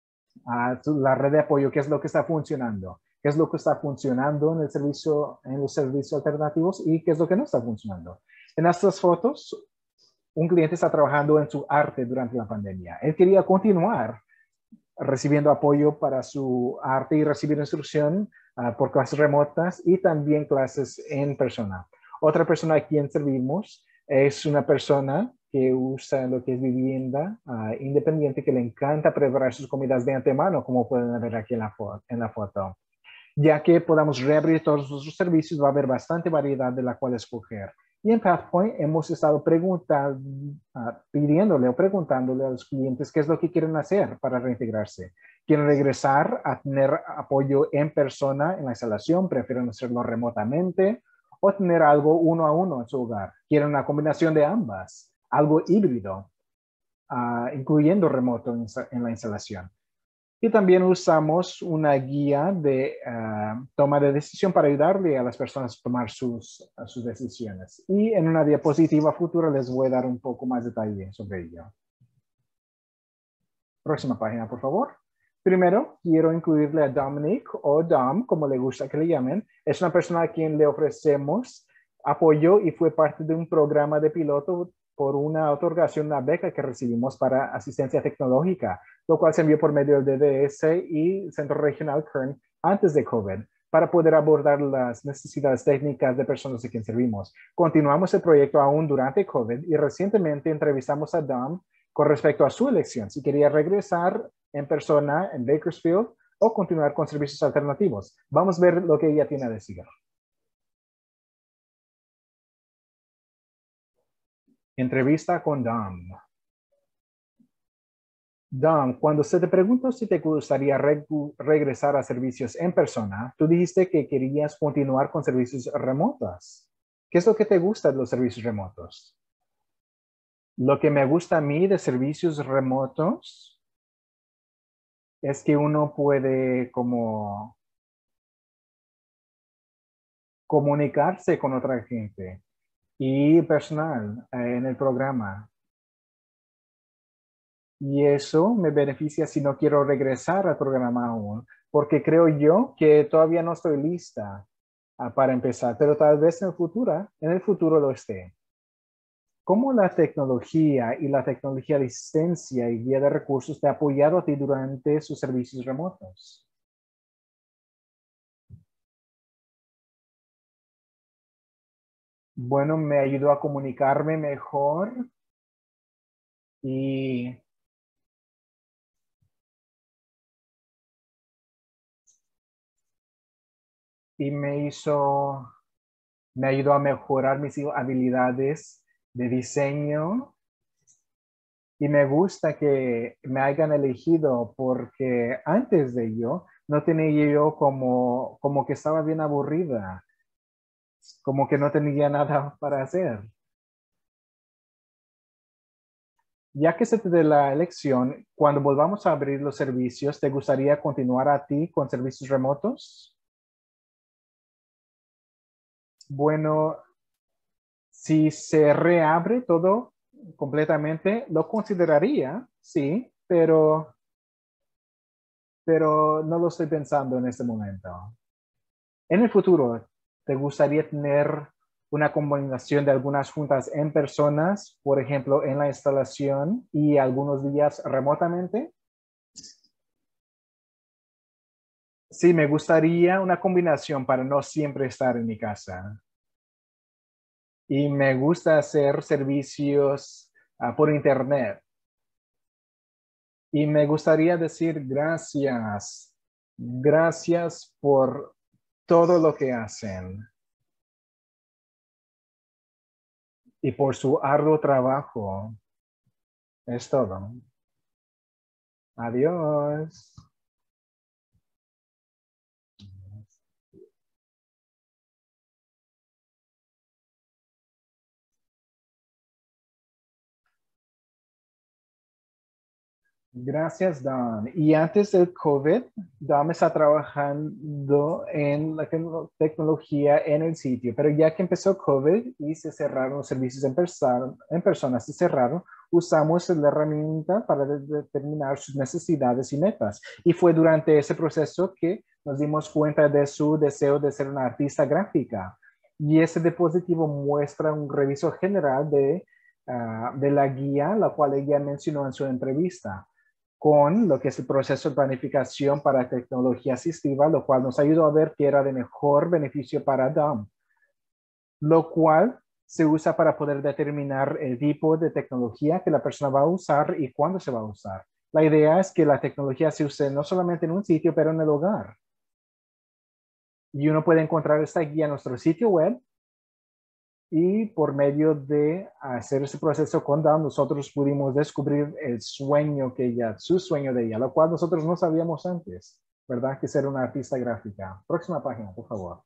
a la red de apoyo qué es lo que está funcionando. ¿Qué es lo que está funcionando en, el servicio, en los servicios alternativos y qué es lo que no está funcionando? En estas fotos, un cliente está trabajando en su arte durante la pandemia. Él quería continuar recibiendo apoyo para su arte y recibir instrucción uh, por clases remotas y también clases en persona. Otra persona a quien servimos es una persona que usa lo que es vivienda uh, independiente, que le encanta preparar sus comidas de antemano, como pueden ver aquí en la, en la foto. Ya que podamos reabrir todos sus servicios, va a haber bastante variedad de la cual escoger. Y en Pathpoint hemos estado preguntando, uh, pidiéndole o preguntándole a los clientes qué es lo que quieren hacer para reintegrarse. ¿Quieren regresar a tener apoyo en persona en la instalación? ¿Prefieren hacerlo remotamente? ¿O tener algo uno a uno en su hogar? ¿Quieren una combinación de ambas? Algo híbrido, uh, incluyendo remoto en, en la instalación. Y también usamos una guía de uh, toma de decisión para ayudarle a las personas a tomar sus, uh, sus decisiones. Y en una diapositiva futura les voy a dar un poco más detalle sobre ello. Próxima página, por favor. Primero, quiero incluirle a Dominic, o Dom, como le gusta que le llamen. Es una persona a quien le ofrecemos apoyo y fue parte de un programa de piloto por una otorgación, una beca que recibimos para asistencia tecnológica, lo cual se envió por medio del D D S y Centro Regional Kern antes de COVID, para poder abordar las necesidades técnicas de personas a quien servimos. Continuamos el proyecto aún durante COVID y recientemente entrevistamos a Dom con respecto a su elección, si quería regresar en persona en Bakersfield o continuar con servicios alternativos. Vamos a ver lo que ella tiene a decir. Entrevista con Dom. Dom, cuando se te preguntó si te gustaría re regresar a servicios en persona, tú dijiste que querías continuar con servicios remotos. ¿Qué es lo que te gusta de los servicios remotos? Lo que me gusta a mí de servicios remotos es que uno puede como comunicarse con otra gente y personal eh, en el programa. Y eso me beneficia si no quiero regresar al programa aún, porque creo yo que todavía no estoy lista uh, para empezar, pero tal vez en el futuro, en el futuro lo esté. ¿Cómo la tecnología y la tecnología de asistencia y guía de recursos te ha apoyado a ti durante sus servicios remotos? Bueno, me ayudó a comunicarme mejor y y me hizo, me ayudó a mejorar mis habilidades de diseño y me gusta que me hayan elegido porque antes de ello no tenía yo como, como que estaba bien aburrida, como que no tenía nada para hacer. Ya que se te dé la elección, cuando volvamos a abrir los servicios, ¿te gustaría continuar a ti con servicios remotos? Bueno, si se reabre todo completamente, lo consideraría, sí, pero, pero no lo estoy pensando en este momento. En el futuro, ¿te gustaría tener una combinación de algunas juntas en personas, por ejemplo, en la instalación y algunos días remotamente? Sí, me gustaría una combinación para no siempre estar en mi casa. Y me gusta hacer servicios uh, por internet. Y me gustaría decir gracias. Gracias por todo lo que hacen. Y por su arduo trabajo. Es todo. Adiós. Gracias, Don. Y antes del COVID, Don está trabajando en la tecnología en el sitio, pero ya que empezó COVID y se cerraron los servicios en, persona, en persona, se cerraron, usamos la herramienta para determinar sus necesidades y metas. Y fue durante ese proceso que nos dimos cuenta de su deseo de ser una artista gráfica. Y ese dispositivo muestra un reviso general de, uh, de la guía, la cual ella mencionó en su entrevista, con lo que es el proceso de planificación para tecnología asistiva, lo cual nos ayudó a ver que era de mejor beneficio para Dom. Lo cual se usa para poder determinar el tipo de tecnología que la persona va a usar y cuándo se va a usar. La idea es que la tecnología se use no solamente en un sitio, pero en el hogar. Y uno puede encontrar esta guía en nuestro sitio web y por medio de hacer ese proceso con Dawn, nosotros pudimos descubrir el sueño que ella, su sueño de ella, lo cual nosotros no sabíamos antes, ¿verdad? Que ser una artista gráfica. Próxima página, por favor.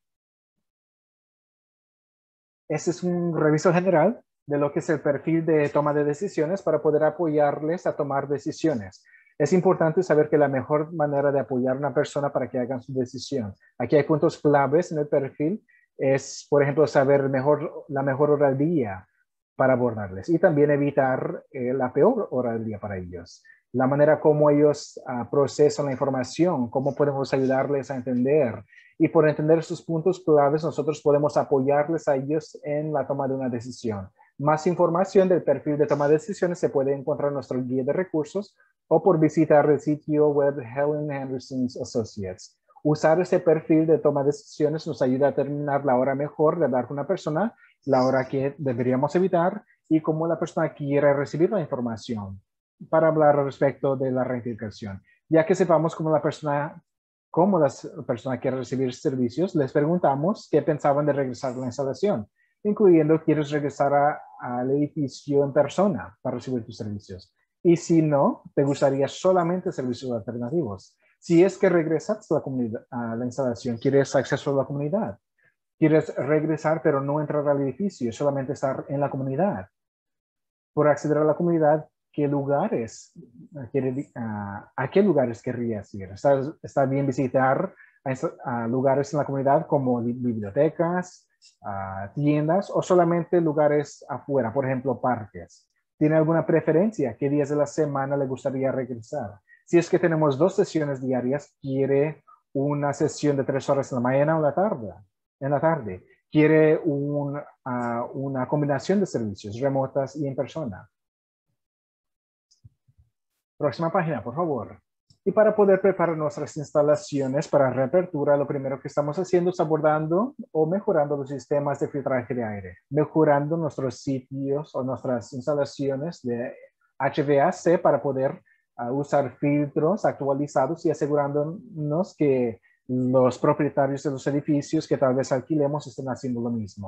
Este es un reviso general de lo que es el perfil de toma de decisiones para poder apoyarles a tomar decisiones. Es importante saber que la mejor manera de apoyar a una persona para que hagan su decisión. Aquí hay puntos claves en el perfil. Es, por ejemplo, saber mejor, la mejor hora del día para abordarles y también evitar eh, la peor hora del día para ellos. La manera como ellos uh, procesan la información, cómo podemos ayudarles a entender. Y por entender sus puntos claves, nosotros podemos apoyarles a ellos en la toma de una decisión. Más información del perfil de toma de decisiones se puede encontrar en nuestro guía de recursos o por visitar el sitio web Helen Anderson Associates. Usar ese perfil de toma de decisiones nos ayuda a determinar la hora mejor de hablar con una persona, la hora que deberíamos evitar y cómo la persona quiere recibir la información para hablar respecto de la reintegración. Ya que sepamos cómo la persona, cómo la persona quiere recibir servicios, les preguntamos qué pensaban de regresar a la instalación, incluyendo quieres regresar a, al edificio en persona para recibir tus servicios. Y si no, te gustaría solamente servicios alternativos. Si es que regresas a la, comunidad, a la instalación, quieres acceso a la comunidad. Quieres regresar, pero no entrar al edificio, solamente estar en la comunidad. Por acceder a la comunidad, ¿qué lugares, a, a qué lugares querrías ir? ¿Está, está bien visitar a, a lugares en la comunidad como bibliotecas, a tiendas o solamente lugares afuera, por ejemplo, parques? ¿Tiene alguna preferencia? ¿Qué días de la semana le gustaría regresar? Si es que tenemos dos sesiones diarias, ¿quiere una sesión de tres horas en la mañana o en la tarde? En la tarde. ¿Quiere un, uh, una combinación de servicios remotas y en persona? Próxima página, por favor. Y para poder preparar nuestras instalaciones para reapertura, lo primero que estamos haciendo es abordando o mejorando los sistemas de filtraje de aire, mejorando nuestros sitios o nuestras instalaciones de H V A C para poder uh, usar filtros actualizados y asegurándonos que los propietarios de los edificios que tal vez alquilemos estén haciendo lo mismo.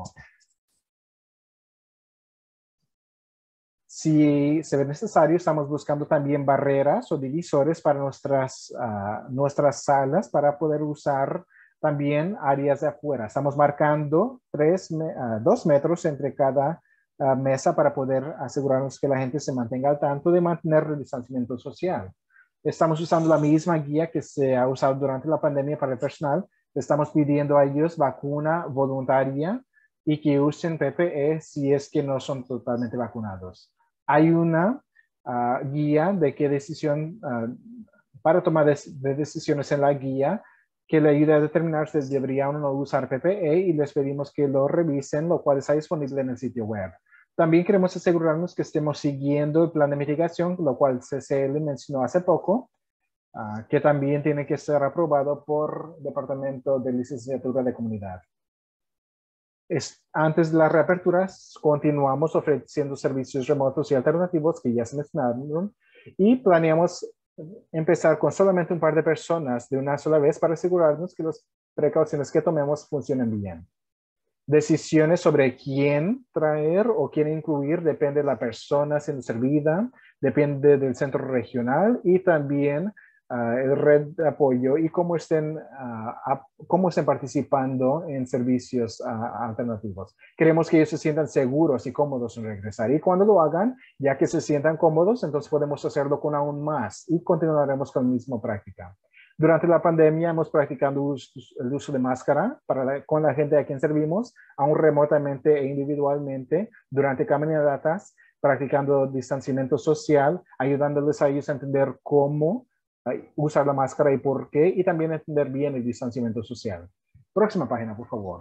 Si se ve necesario, estamos buscando también barreras o divisores para nuestras, uh, nuestras salas para poder usar también áreas de afuera. Estamos marcando tres, uh, dos metros entre cada uh, mesa para poder asegurarnos que la gente se mantenga al tanto de mantener el distanciamiento social. Estamos usando la misma guía que se ha usado durante la pandemia para el personal. Estamos pidiendo a ellos vacuna voluntaria y que usen P P E si es que no son totalmente vacunados. Hay una uh, guía de qué decisión, uh, para tomar de, de decisiones en la guía que le ayuda a determinar si debería o no usar P P E y les pedimos que lo revisen, lo cual está disponible en el sitio web. También queremos asegurarnos que estemos siguiendo el plan de mitigación, lo cual C C L mencionó hace poco, uh, que también tiene que ser aprobado por el Departamento de Licenciatura de Comunidad. Es, antes de las reaperturas, continuamos ofreciendo servicios remotos y alternativos que ya se mencionaron y planeamos empezar con solamente un par de personas de una sola vez para asegurarnos que las precauciones que tomemos funcionen bien. Decisiones sobre quién traer o quién incluir depende de la persona siendo servida, depende del centro regional y también uh, el red de apoyo y cómo estén, uh, cómo estén participando en servicios uh, alternativos. Queremos que ellos se sientan seguros y cómodos en regresar y cuando lo hagan, ya que se sientan cómodos, entonces podemos hacerlo con aún más y continuaremos con la misma práctica. Durante la pandemia hemos practicado el uso de máscara para la, con la gente a quien servimos, aún remotamente e individualmente, durante caminatas, practicando distanciamiento social, ayudándoles a ellos a entender cómo usar la máscara y por qué, y también entender bien el distanciamiento social. Próxima página, por favor.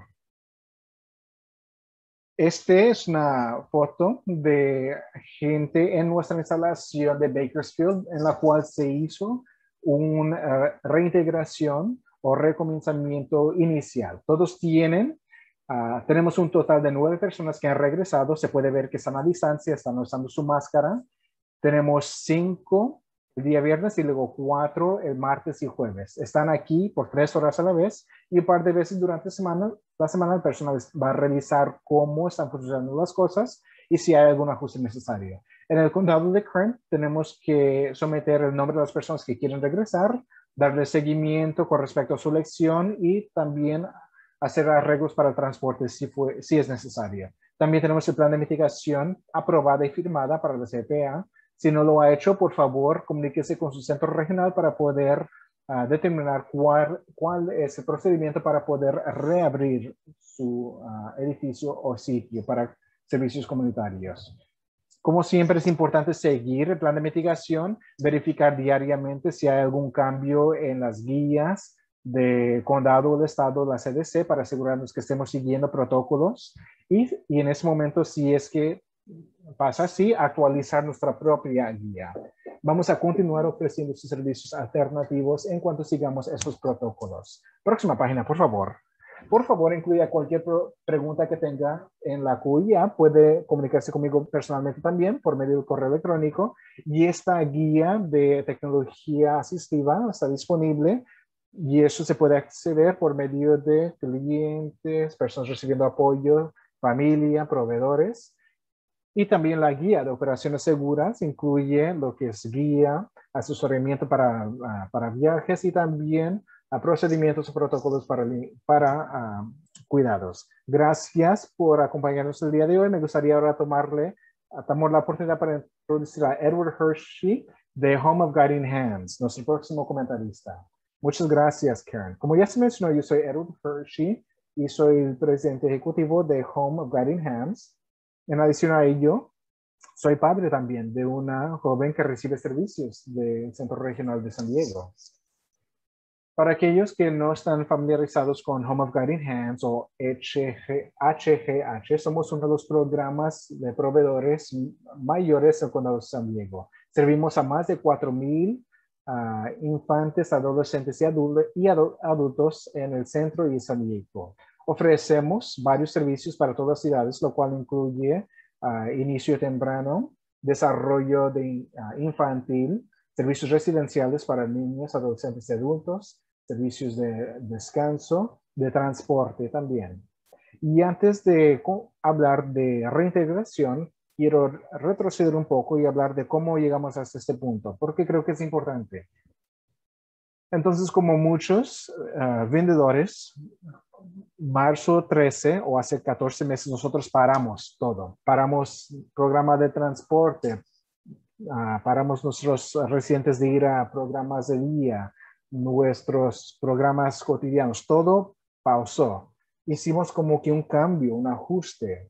Esta es una foto de gente en nuestra instalación de Bakersfield, en la cual se hizo una uh, reintegración o recomenzamiento inicial. Todos tienen Uh, tenemos un total de nueve personas que han regresado. Se puede ver que están a distancia, están usando su máscara. Tenemos cinco el día viernes y luego cuatro el martes y jueves. Están aquí por tres horas a la vez y un par de veces durante la semana, la semana el personal va a revisar cómo están funcionando las cosas y si hay algún ajuste necesario. En el condado de Kern tenemos que someter el nombre de las personas que quieren regresar, darle seguimiento con respecto a su elección y también hacer arreglos para el transporte si, fue, si es necesario. También tenemos el plan de mitigación aprobada y firmada para la C P A. Si no lo ha hecho, por favor, comuníquese con su centro regional para poder uh, determinar cuál, cuál es el procedimiento para poder reabrir su uh, edificio o sitio para servicios comunitarios. Como siempre, es importante seguir el plan de mitigación, verificar diariamente si hay algún cambio en las guías de condado o de estado, la C D C, para asegurarnos que estemos siguiendo protocolos y, y en ese momento, si es que pasa así, actualizar nuestra propia guía. Vamos a continuar ofreciendo sus servicios alternativos en cuanto sigamos esos protocolos. Próxima página, por favor. Por favor, incluya cualquier pregunta que tenga en la Q I A. Puede comunicarse conmigo personalmente también por medio del correo electrónico. Y esta guía de tecnología asistiva está disponible y eso se puede acceder por medio de clientes, personas recibiendo apoyo, familia, proveedores. Y también la guía de operaciones seguras incluye lo que es guía, asesoramiento para, uh, para viajes y también uh, procedimientos y protocolos para, para uh, cuidados. Gracias por acompañarnos el día de hoy. Me gustaría ahora tomarle, uh, tomar la oportunidad para introducir a Edward Hershey de Home of Guiding Hands, nuestro próximo comentarista. Muchas gracias, Karen. Como ya se mencionó, yo soy Edward Hershey y soy el presidente ejecutivo de Home of Guiding Hands. En adición a ello, soy padre también de una joven que recibe servicios del Centro Regional de San Diego. Para aquellos que no están familiarizados con Home of Guiding Hands o H G H, somos uno de los programas de proveedores mayores del Condado de San Diego. Servimos a más de cuatro mil uh, infantes, adolescentes y, adul y adultos en el centro y San Diego. Ofrecemos varios servicios para todas las edades, lo cual incluye uh, inicio temprano, desarrollo de, uh, infantil, servicios residenciales para niños, adolescentes y adultos, servicios de descanso, de transporte también. Y antes de hablar de reintegración, quiero retroceder un poco y hablar de cómo llegamos hasta este punto, porque creo que es importante. Entonces, como muchos uh, vendedores, marzo trece o hace catorce meses nosotros paramos todo. Paramos programa de transporte, uh, paramos nuestros residentes de ir a programas de día, nuestros programas cotidianos, todo pausó. Hicimos como que un cambio, un ajuste.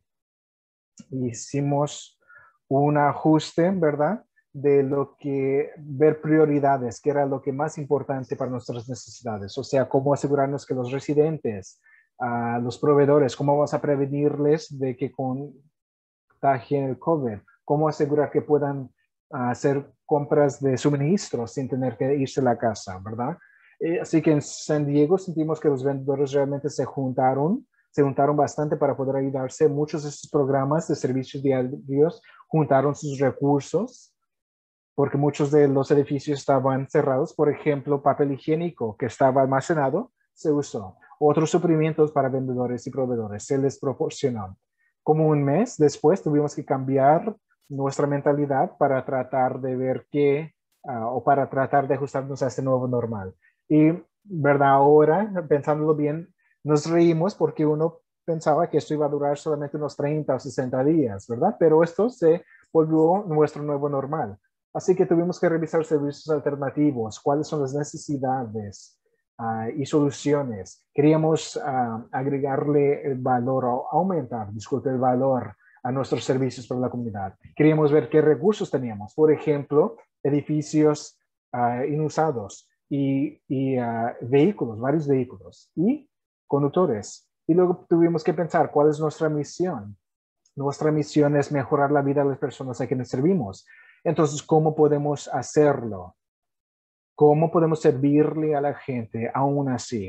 Hicimos un ajuste, ¿verdad? De lo que, ver prioridades, que era lo que más importante para nuestras necesidades. O sea, cómo asegurarnos que los residentes, uh, los proveedores, cómo vamos a prevenirles de que contagien el COVID, cómo asegurar que puedan uh, hacer compras de suministros sin tener que irse a la casa, ¿verdad? Eh, así que en San Diego sentimos que los vendedores realmente se juntaron, se juntaron bastante para poder ayudarse. Muchos de estos programas de servicios diarios juntaron sus recursos porque muchos de los edificios estaban cerrados. Por ejemplo, papel higiénico que estaba almacenado se usó. Otros suplimientos para vendedores y proveedores se les proporcionó. Como un mes después tuvimos que cambiar nuestra mentalidad para tratar de ver qué, uh, o para tratar de ajustarnos a este nuevo normal. Y, ¿verdad? Ahora, pensándolo bien, nos reímos porque uno pensaba que esto iba a durar solamente unos treinta o sesenta días, ¿verdad? Pero esto se volvió nuestro nuevo normal. Así que tuvimos que revisar servicios alternativos, cuáles son las necesidades uh, y soluciones. Queríamos uh, agregarle el valor o aumentar, disculpe, el valor a nuestros servicios para la comunidad. Queríamos ver qué recursos teníamos. Por ejemplo, edificios uh, inusados y, y uh, vehículos, varios vehículos y conductores. Y luego tuvimos que pensar cuál es nuestra misión. Nuestra misión es mejorar la vida de las personas a quienes servimos. Entonces, ¿cómo podemos hacerlo? ¿Cómo podemos servirle a la gente aún así?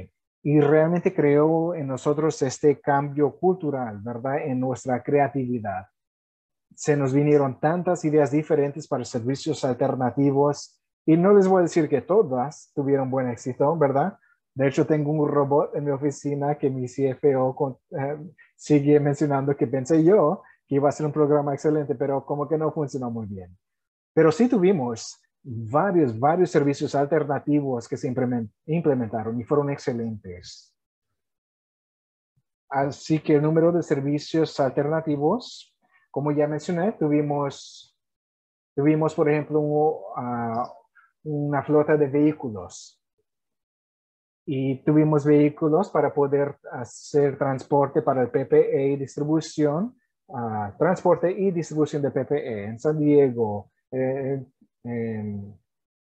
Y realmente creo en nosotros este cambio cultural, ¿verdad? En nuestra creatividad. Se nos vinieron tantas ideas diferentes para servicios alternativos y no les voy a decir que todas tuvieron buen éxito, ¿verdad? De hecho, tengo un robot en mi oficina que mi C F O con, eh, sigue mencionando que pensé yo que iba a ser un programa excelente, pero como que no funcionó muy bien. Pero sí tuvimos varios, varios servicios alternativos que se implementaron y fueron excelentes. Así que el número de servicios alternativos, como ya mencioné, tuvimos, tuvimos por ejemplo, un, uh, una flota de vehículos. Y tuvimos vehículos para poder hacer transporte para el P P E y distribución, uh, transporte y distribución de P P E en San Diego, eh, en,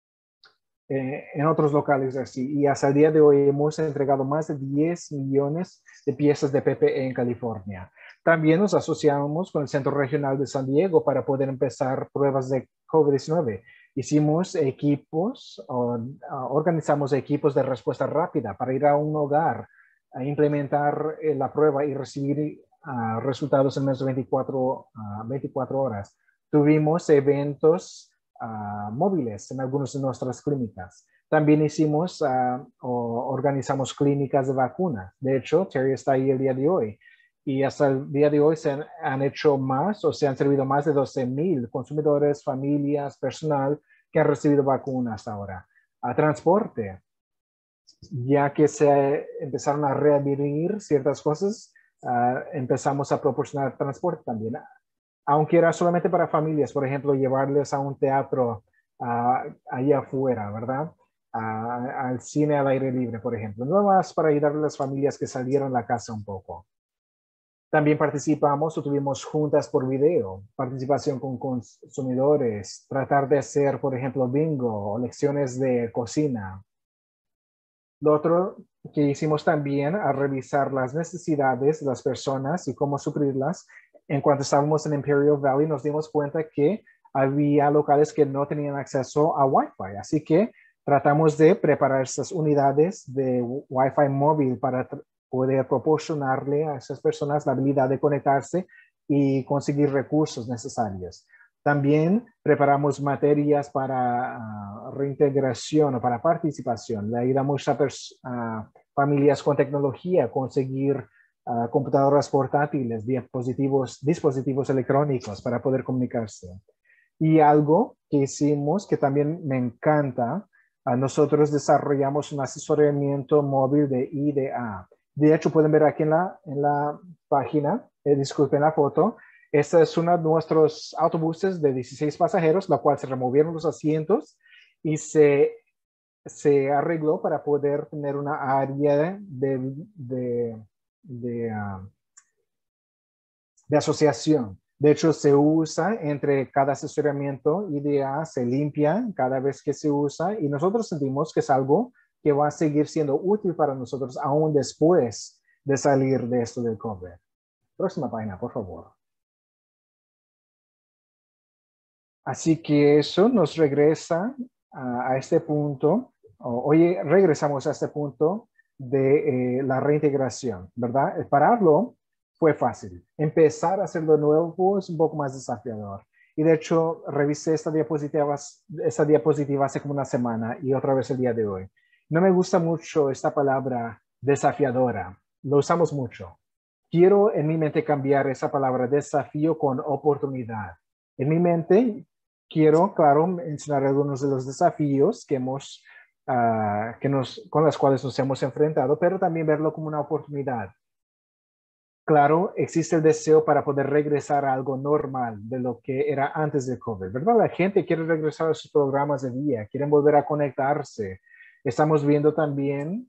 eh, en otros locales así. Y hasta el día de hoy hemos entregado más de diez millones de piezas de P P E en California. También nos asociamos con el Centro Regional de San Diego para poder empezar pruebas de COVID diecinueve. Hicimos equipos, o, uh, organizamos equipos de respuesta rápida para ir a un hogar a implementar eh, la prueba y recibir uh, resultados en menos de veinticuatro, uh, veinticuatro horas. Tuvimos eventos Uh, móviles en algunas de nuestras clínicas. También hicimos uh, o organizamos clínicas de vacunas. De hecho, Terry está ahí el día de hoy. Y hasta el día de hoy se han, han hecho más o se han servido más de doce mil consumidores, familias, personal que han recibido vacunas hasta ahora. A transporte, ya que se empezaron a reabrir ciertas cosas, uh, empezamos a proporcionar transporte también. Aunque era solamente para familias, por ejemplo, llevarles a un teatro uh, allá afuera, ¿verdad? Uh, al cine al aire libre, por ejemplo. No más para ayudar a las familias que salieron de la casa un poco. También participamos o tuvimos juntas por video, participación con consumidores, tratar de hacer, por ejemplo, bingo o lecciones de cocina. Lo otro que hicimos también a revisar las necesidades de las personas y cómo suplirlas. En cuanto estábamos en Imperial Valley, nos dimos cuenta que había locales que no tenían acceso a Wi-Fi. Así que tratamos de preparar estas unidades de Wi-Fi móvil para poder proporcionarle a esas personas la habilidad de conectarse y conseguir recursos necesarios. También preparamos materias para uh, reintegración o para participación. Le ayudamos a uh, familias con tecnología a conseguir uh, computadoras portátiles, dispositivos, dispositivos electrónicos para poder comunicarse. Y algo que hicimos que también me encanta, uh, nosotros desarrollamos un asesoramiento móvil de I D A. De hecho, pueden ver aquí en la, en la página, eh, disculpen la foto, este es uno de nuestros autobuses de dieciséis pasajeros, la cual se removieron los asientos y se, se arregló para poder tener una área de, de, de, uh, de asociación. De hecho, se usa entre cada asesoramiento I D A, se limpia cada vez que se usa y nosotros sentimos que es algo que va a seguir siendo útil para nosotros aún después de salir de esto del COVID. Próxima página, por favor. Así que eso nos regresa a, a este punto. Hoy regresamos a este punto de eh, la reintegración, ¿verdad? Pararlo fue fácil. Empezar a hacerlo de nuevo es un poco más desafiador. Y de hecho, revisé esta diapositiva, esta diapositiva hace como una semana y otra vez el día de hoy. No me gusta mucho esta palabra desafiadora. Lo usamos mucho. Quiero en mi mente cambiar esa palabra desafío con oportunidad. En mi mente quiero, claro, mencionar algunos de los desafíos que hemos, uh, que nos, con los cuales nos hemos enfrentado, pero también verlo como una oportunidad. Claro, existe el deseo para poder regresar a algo normal de lo que era antes del COVID, ¿verdad? La gente quiere regresar a sus programas de día, quieren volver a conectarse. Estamos viendo también,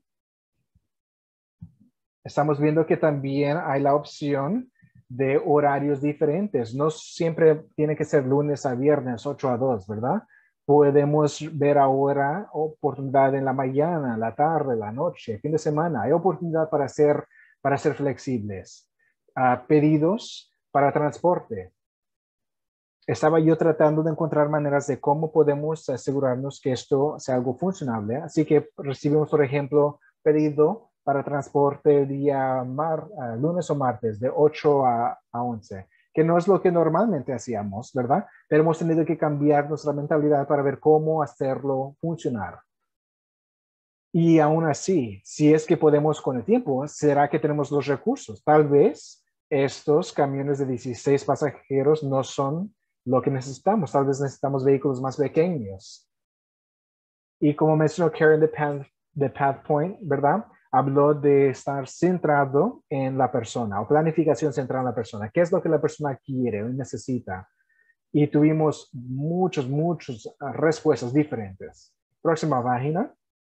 estamos viendo que también hay la opción de horarios diferentes. No siempre tiene que ser lunes a viernes, ocho a dos, ¿verdad? Podemos ver ahora oportunidad en la mañana, la tarde, la noche, fin de semana. Hay oportunidad para ser, para ser flexibles. Uh, pedidos para transporte. Estaba yo tratando de encontrar maneras de cómo podemos asegurarnos que esto sea algo funcionable. Así que recibimos, por ejemplo, pedido para transporte el día mar, uh, lunes o martes de ocho a, a once, que no es lo que normalmente hacíamos, ¿verdad? Pero hemos tenido que cambiar nuestra mentalidad para ver cómo hacerlo funcionar. Y aún así, si es que podemos con el tiempo, ¿será que tenemos los recursos? Tal vez estos camiones de dieciséis pasajeros no son lo que necesitamos. Tal vez necesitamos vehículos más pequeños. Y como mencionó Karen de Path, de PathPoint, ¿verdad? Habló de estar centrado en la persona o planificación centrada en la persona. ¿Qué es lo que la persona quiere o necesita? Y tuvimos muchos, muchas respuestas diferentes. Próxima página.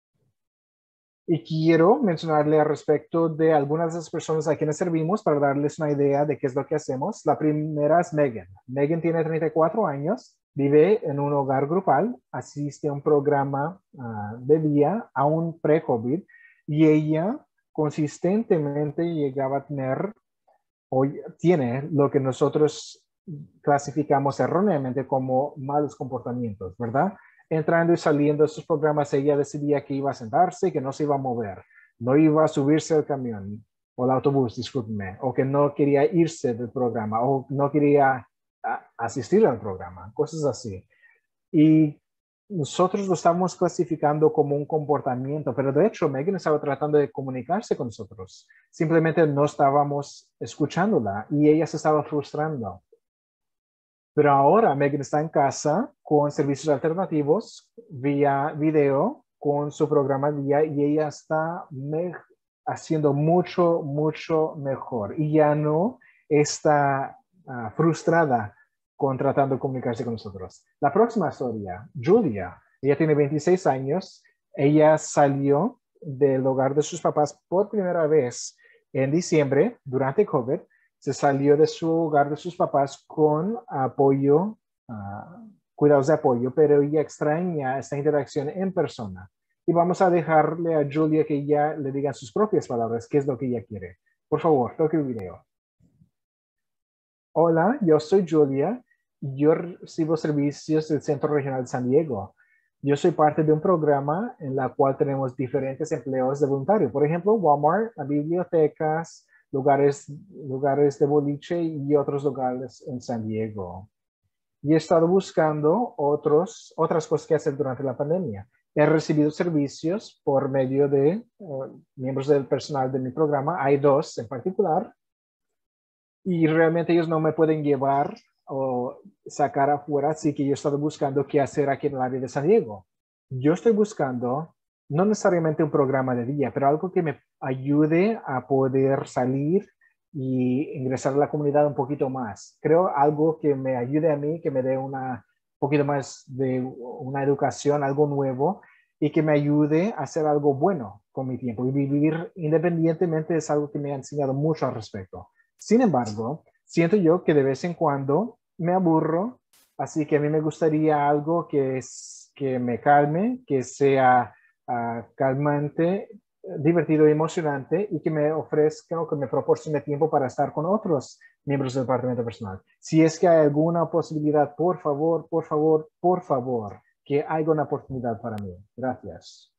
Y quiero mencionarle al respecto de algunas de las personas a quienes servimos para darles una idea de qué es lo que hacemos. La primera es Megan. Megan tiene treinta y cuatro años, vive en un hogar grupal, asiste a un programa uh, de día, aún pre-COVID, y ella consistentemente llegaba a tener, o tiene lo que nosotros clasificamos erróneamente como malos comportamientos, ¿verdad? Entrando y saliendo de esos programas, ella decidía que iba a sentarse, que no se iba a mover, no iba a subirse al camión o al autobús, discúlpeme, o que no quería irse del programa o no quería a, asistir al programa, cosas así. Y nosotros lo estamos clasificando como un comportamiento, pero de hecho Megan estaba tratando de comunicarse con nosotros. Simplemente no estábamos escuchándola y ella se estaba frustrando. Pero ahora Megan está en casa con servicios alternativos vía video con su programa día y ella está haciendo mucho, mucho mejor y ya no está uh, frustrada con tratando de comunicarse con nosotros. La próxima historia, Julia, ella tiene veintiséis años, ella salió del hogar de sus papás por primera vez en diciembre durante COVID. Se salió de su hogar de sus papás con apoyo, uh, cuidados de apoyo, pero ella extraña esta interacción en persona. Y vamos a dejarle a Julia que ella le diga sus propias palabras qué es lo que ella quiere. Por favor, toque el video. Hola, yo soy Julia. Yo recibo servicios del Centro Regional de San Diego. Yo soy parte de un programa en la cual tenemos diferentes empleos de voluntario. Por ejemplo, Walmart, bibliotecas, lugares, lugares de boliche y otros lugares en San Diego. Y he estado buscando otros, otras cosas que hacer durante la pandemia. He recibido servicios por medio de uh, miembros del personal de mi programa. Hay dos en particular. Y realmente ellos no me pueden llevar o sacar afuera, así que yo he estado buscando qué hacer aquí en el área de San Diego. Yo estoy buscando no necesariamente un programa de día, pero algo que me ayude a poder salir y ingresar a la comunidad un poquito más. Creo algo que me ayude a mí, que me dé una un poquito más de una educación, algo nuevo, y que me ayude a hacer algo bueno con mi tiempo. Y vivir independientemente es algo que me ha enseñado mucho al respecto. Sin embargo, siento yo que de vez en cuando me aburro, así que a mí me gustaría algo que, es, que me calme, que sea uh, calmante, divertido y emocionante y que me ofrezca o que me proporcione tiempo para estar con otros miembros del departamento personal. Si es que hay alguna posibilidad, por favor, por favor, por favor, que haya una oportunidad para mí. Gracias.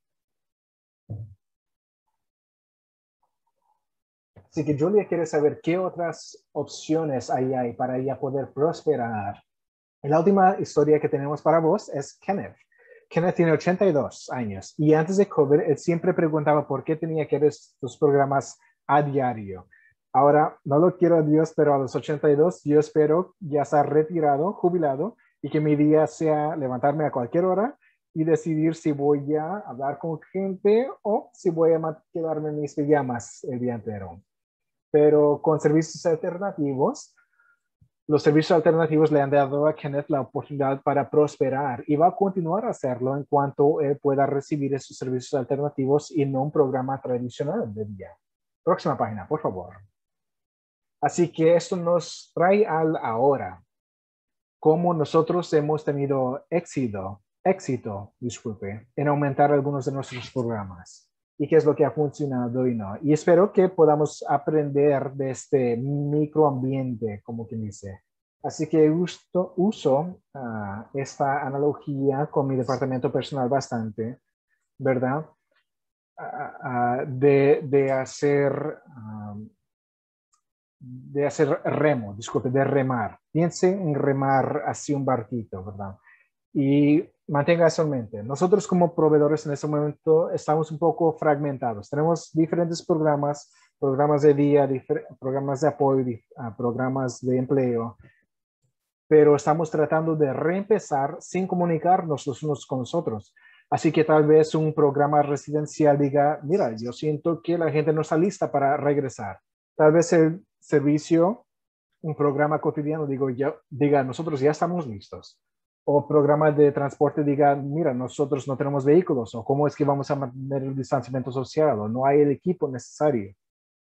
Así que Julia quiere saber qué otras opciones hay, hay para ella poder prosperar. Y la última historia que tenemos para vos es Kenneth. Kenneth tiene ochenta y dos años y antes de COVID él siempre preguntaba por qué tenía que ver sus programas a diario. Ahora, no lo quiero a Dios, pero a los ochenta y dos yo espero ya estar retirado, jubilado y que mi día sea levantarme a cualquier hora y decidir si voy a hablar con gente o si voy a quedarme en mis pijamas el día entero. Pero con servicios alternativos, los servicios alternativos le han dado a Kenneth la oportunidad para prosperar y va a continuar a hacerlo en cuanto él pueda recibir esos servicios alternativos y no un programa tradicional de día. Próxima página, por favor. Así que esto nos trae al ahora. Cómo nosotros hemos tenido éxito, éxito, disculpe, en aumentar algunos de nuestros programas y qué es lo que ha funcionado y no. Y espero que podamos aprender de este microambiente, como quien dice. Así que uso, uso uh, esta analogía con mi departamento personal bastante, ¿verdad? uh, uh, de, de hacer... Um, de hacer remo, disculpe, de remar. Piense en remar hacia un barquito, ¿verdad? Y mantenga eso en mente. Nosotros como proveedores en este momento estamos un poco fragmentados. Tenemos diferentes programas, programas de día, programas de apoyo, uh, programas de empleo, pero estamos tratando de reempezar sin comunicarnos los unos con los otros. Así que tal vez un programa residencial diga, mira, yo siento que la gente no está lista para regresar. Tal vez el servicio, un programa cotidiano, digo, yo, diga, nosotros ya estamos listos. O programa de transporte diga, mira, nosotros no tenemos vehículos, o cómo es que vamos a mantener el distanciamiento social, o no hay el equipo necesario.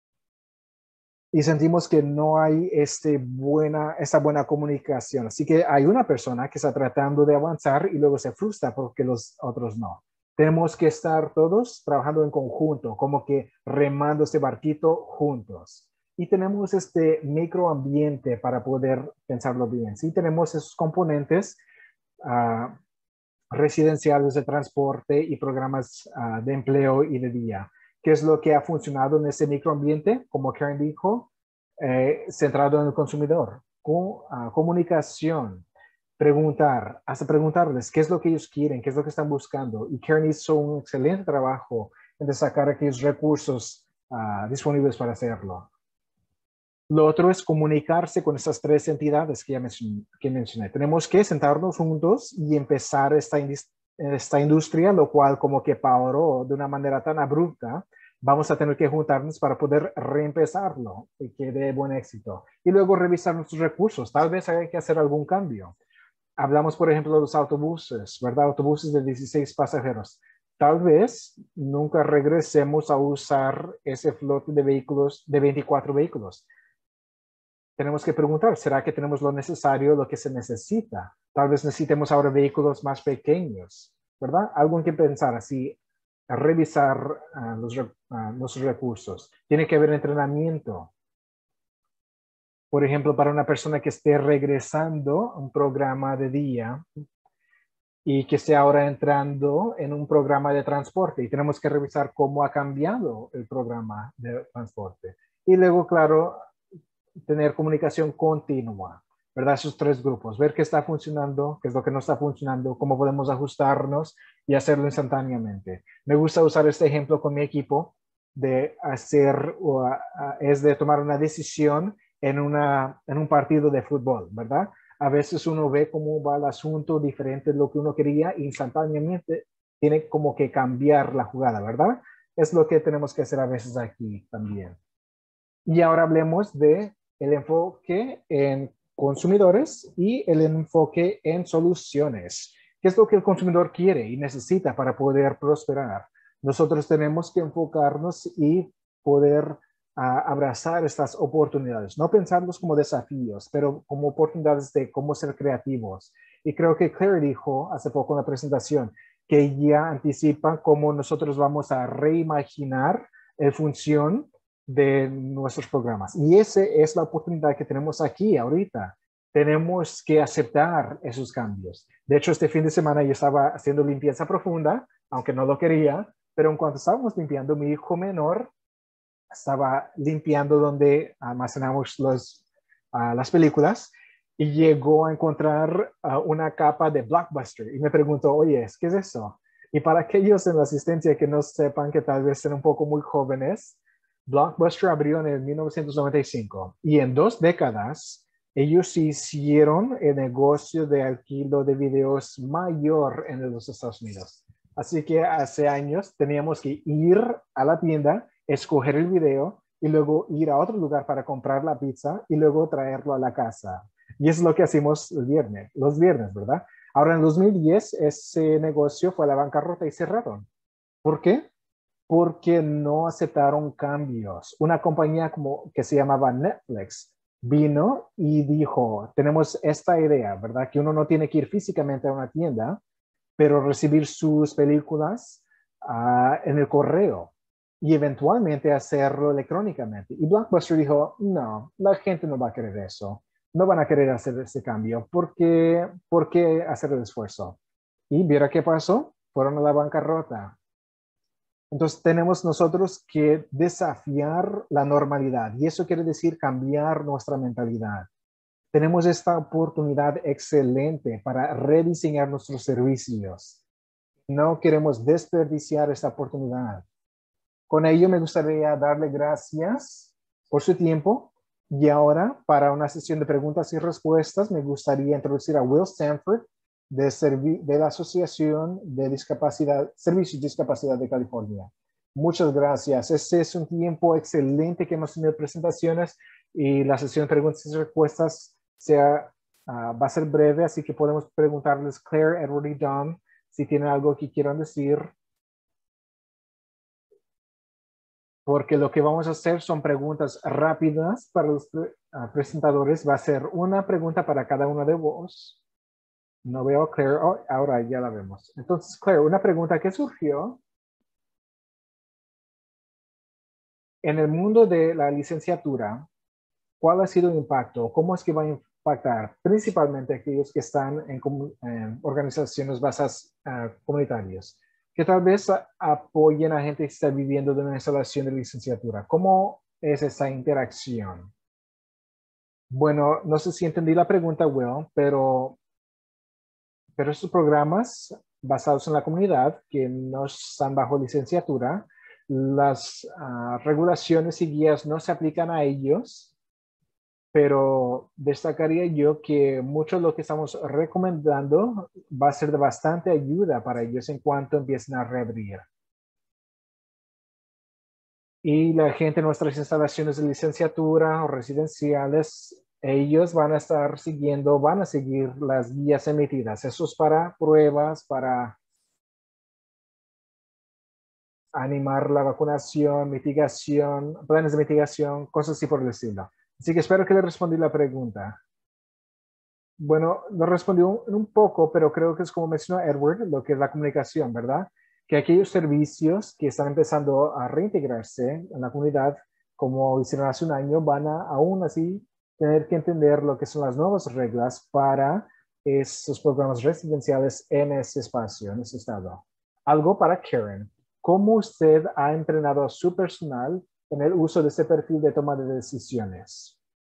Y sentimos que no hay este buena, esta buena comunicación. Así que hay una persona que está tratando de avanzar y luego se frustra porque los otros no. Tenemos que estar todos trabajando en conjunto, como que remando este barquito juntos. Y tenemos este microambiente para poder pensarlo bien. Sí, tenemos esos componentes uh, residenciales de transporte y programas uh, de empleo y de día. ¿Qué es lo que ha funcionado en ese microambiente? Como Karen dijo, eh, centrado en el consumidor. Con, uh, comunicación, preguntar, hasta preguntarles qué es lo que ellos quieren, qué es lo que están buscando. Y Karen hizo un excelente trabajo en sacar aquellos recursos uh, disponibles para hacerlo. Lo otro es comunicarse con esas tres entidades que ya mencioné, que mencioné. Tenemos que sentarnos juntos y empezar esta, esta industria, lo cual como que paró de una manera tan abrupta. Vamos a tener que juntarnos para poder reempezarlo y que dé buen éxito. Y luego revisar nuestros recursos. Tal vez haya que hacer algún cambio. Hablamos, por ejemplo, de los autobuses, ¿verdad? Autobuses de dieciséis pasajeros. Tal vez nunca regresemos a usar ese flote de vehículos, de veinticuatro vehículos. Tenemos que preguntar, ¿será que tenemos lo necesario, lo que se necesita? Tal vez necesitemos ahora vehículos más pequeños, ¿verdad? Algo en que pensar, así, revisar uh, los, uh, los recursos. Tiene que haber entrenamiento. Por ejemplo, para una persona que esté regresando a un programa de día y que esté ahora entrando en un programa de transporte. Y tenemos que revisar cómo ha cambiado el programa de transporte. Y luego, claro, tener comunicación continua, ¿verdad? Esos tres grupos, ver qué está funcionando, qué es lo que no está funcionando, cómo podemos ajustarnos y hacerlo instantáneamente. Me gusta usar este ejemplo con mi equipo de hacer, uh, uh, es de tomar una decisión en, una, en un partido de fútbol, ¿verdad? A veces uno ve cómo va el asunto diferente de lo que uno quería e instantáneamente tiene como que cambiar la jugada, ¿verdad? Es lo que tenemos que hacer a veces aquí también. Y ahora hablemos de el enfoque en consumidores y el enfoque en soluciones. ¿Qué es lo que el consumidor quiere y necesita para poder prosperar? Nosotros tenemos que enfocarnos y poder uh, abrazar estas oportunidades, no pensarlos como desafíos, pero como oportunidades de cómo ser creativos. Y creo que Claire dijo hace poco en la presentación que ya anticipa cómo nosotros vamos a reimaginar la función de nuestros programas. Y esa es la oportunidad que tenemos aquí ahorita. Tenemos que aceptar esos cambios. De hecho, este fin de semana yo estaba haciendo limpieza profunda, aunque no lo quería, pero en cuanto estábamos limpiando, mi hijo menor estaba limpiando donde almacenamos los, uh, las películas y llegó a encontrar uh, una capa de Blockbuster y me preguntó, oye, ¿qué es eso? Y para aquellos en la asistencia que no sepan, que tal vez sean un poco muy jóvenes, Blockbuster abrió en el mil novecientos noventa y cinco y en dos décadas ellos hicieron el negocio de alquilo de videos mayor en los Estados Unidos. Así que hace años teníamos que ir a la tienda, escoger el video y luego ir a otro lugar para comprar la pizza y luego traerlo a la casa. Y eso es lo que hacemos el viernes, los viernes, ¿verdad? Ahora en dos mil diez ese negocio fue a la bancarrota y cerraron. ¿Por qué? Porque no aceptaron cambios. Una compañía como que se llamaba Netflix vino y dijo, tenemos esta idea, ¿verdad? Que uno no tiene que ir físicamente a una tienda, pero recibir sus películas uh, en el correo y eventualmente hacerlo electrónicamente. Y Blockbuster dijo, no, la gente no va a querer eso. No van a querer hacer ese cambio. ¿Por qué, ¿Por qué hacer el esfuerzo? Y mira qué pasó. Fueron a la bancarrota. Entonces tenemos nosotros que desafiar la normalidad y eso quiere decir cambiar nuestra mentalidad. Tenemos esta oportunidad excelente para rediseñar nuestros servicios. No queremos desperdiciar esta oportunidad. Con ello me gustaría darle gracias por su tiempo y ahora para una sesión de preguntas y respuestas me gustaría introducir a Will Stanford de, de la Asociación de Discapacidad, Servicios de Discapacidad de California. Muchas gracias. Este es un tiempo excelente que hemos tenido presentaciones y la sesión de preguntas y respuestas sea, uh, va a ser breve, así que podemos preguntarles Claire, Edward y Don si tienen algo que quieran decir. Porque lo que vamos a hacer son preguntas rápidas para los uh, presentadores. Va a ser una pregunta para cada uno de vos. No veo a Claire. Oh, ahora ya la vemos. Entonces, Claire, una pregunta que surgió. En el mundo de la licenciatura, ¿cuál ha sido el impacto? ¿Cómo es que va a impactar principalmente aquellos que están en, en organizaciones basadas uh, comunitarias? Que tal vez apoyen a gente que está viviendo de una instalación de licenciatura. ¿Cómo es esa interacción? Bueno, no sé si entendí la pregunta, Will, pero, pero estos programas basados en la comunidad que no están bajo licenciatura, las uh, regulaciones y guías no se aplican a ellos, pero destacaría yo que mucho de lo que estamos recomendando va a ser de bastante ayuda para ellos en cuanto empiecen a reabrir. Y la gente en nuestras instalaciones de licenciatura o residenciales, ellos van a estar siguiendo, van a seguir las guías emitidas. Eso es para pruebas, para animar la vacunación, mitigación, planes de mitigación, cosas así por el estilo. Así que espero que le respondí la pregunta. Bueno, lo respondió un poco, pero creo que es como mencionó Edward, lo que es la comunicación, ¿verdad? Que aquellos servicios que están empezando a reintegrarse en la comunidad, como hicieron hace un año, van a aún así tener que entender lo que son las nuevas reglas para esos programas residenciales en ese espacio, en ese estado. Algo para Karen. ¿Cómo usted ha entrenado a su personal en el uso de ese perfil de toma de decisiones?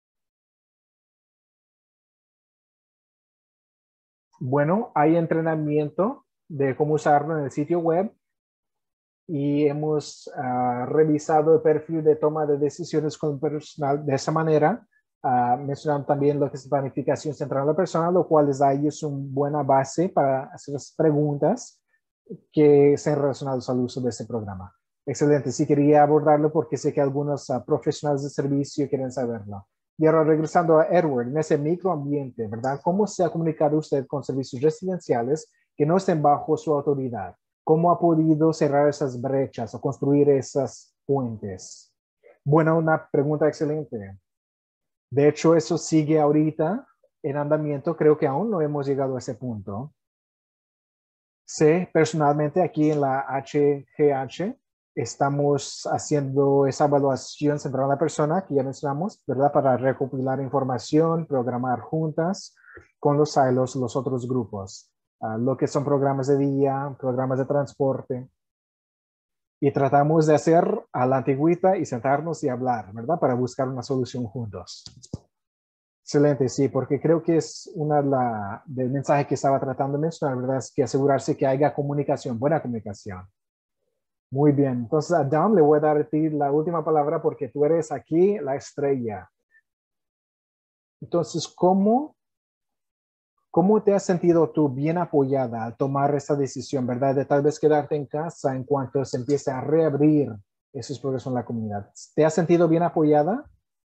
Bueno, hay entrenamiento de cómo usarlo en el sitio web y hemos uh, revisado el perfil de toma de decisiones con el personal de esa manera. Uh, mencionan también lo que es planificación central de la persona, lo cual les da a ellos una buena base para hacer las preguntas que sean relacionadas al uso de este programa. Excelente, sí quería abordarlo porque sé que algunos uh, profesionales de servicio quieren saberlo. Y ahora regresando a Edward, en ese microambiente, ¿verdad? ¿Cómo se ha comunicado usted con servicios residenciales que no estén bajo su autoridad? ¿Cómo ha podido cerrar esas brechas o construir esas puentes? Bueno, una pregunta excelente. De hecho, eso sigue ahorita en andamiento. Creo que aún no hemos llegado a ese punto. Sé, personalmente, aquí en la H G H, estamos haciendo esa evaluación centrada en la persona que ya mencionamos, ¿verdad? Para recopilar información, programar juntas con los silos, los otros grupos. Uh, lo que son programas de día, programas de transporte. Y tratamos de hacer a la antigüita y sentarnos y hablar, ¿verdad? Para buscar una solución juntos. Excelente, sí, porque creo que es una la, del mensaje que estaba tratando de mencionar, ¿verdad? Es que asegurarse que haya comunicación, buena comunicación. Muy bien, entonces Adam, le voy a dar a ti la última palabra porque tú eres aquí la estrella. Entonces, ¿cómo, cómo te has sentido tú bien apoyada al tomar esta decisión, ¿verdad? De tal vez quedarte en casa en cuanto se empiece a reabrir esos progresos en la comunidad. ¿Te has sentido bien apoyada?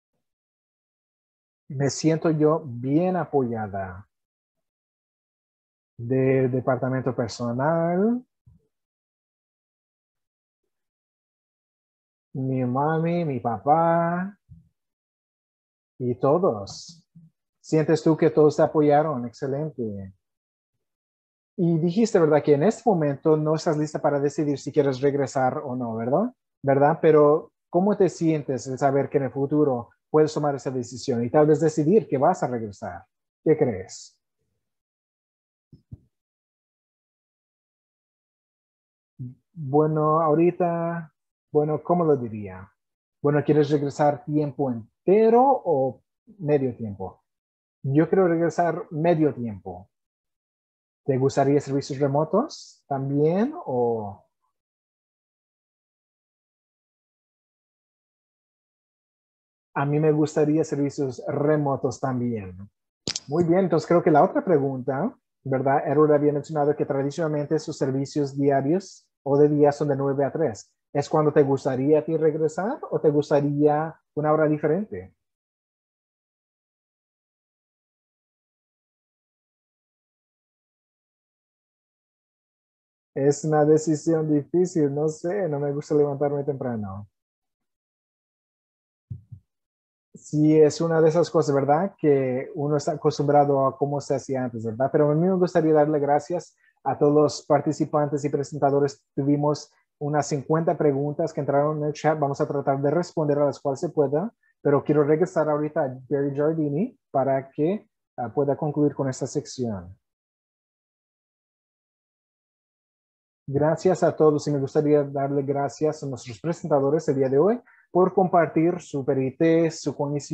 Me siento yo bien apoyada. Del departamento personal, mi mami, mi papá y todos. ¿Sientes tú que todos te apoyaron? Excelente. Y dijiste, ¿verdad? Que en este momento no estás lista para decidir si quieres regresar o no, ¿verdad? ¿Verdad? Pero ¿cómo te sientes el saber que en el futuro puedes tomar esa decisión y tal vez decidir que vas a regresar? ¿Qué crees? Bueno, ahorita, bueno, ¿cómo lo diría? Bueno, ¿quieres regresar tiempo entero o medio tiempo? Yo quiero regresar medio tiempo. ¿Te gustaría servicios remotos también o a mí me gustaría servicios remotos también? Muy bien, entonces creo que la otra pregunta, ¿verdad? Errol había mencionado que tradicionalmente sus servicios diarios o de día son de nueve a tres. ¿Es cuando te gustaría a ti regresar o te gustaría una hora diferente? Es una decisión difícil, no sé, no me gusta levantarme temprano. Sí, es una de esas cosas, ¿verdad? Que uno está acostumbrado a cómo se hacía antes, ¿verdad? Pero a mí me gustaría darle gracias a todos los participantes y presentadores. Tuvimos unas cincuenta preguntas que entraron en el chat. Vamos a tratar de responder a las cuales se pueda, pero quiero regresar ahorita a Jerry Giardini para que uh, pueda concluir con esta sección. Gracias a todos y me gustaría darle gracias a nuestros presentadores el día de hoy por compartir su perité, su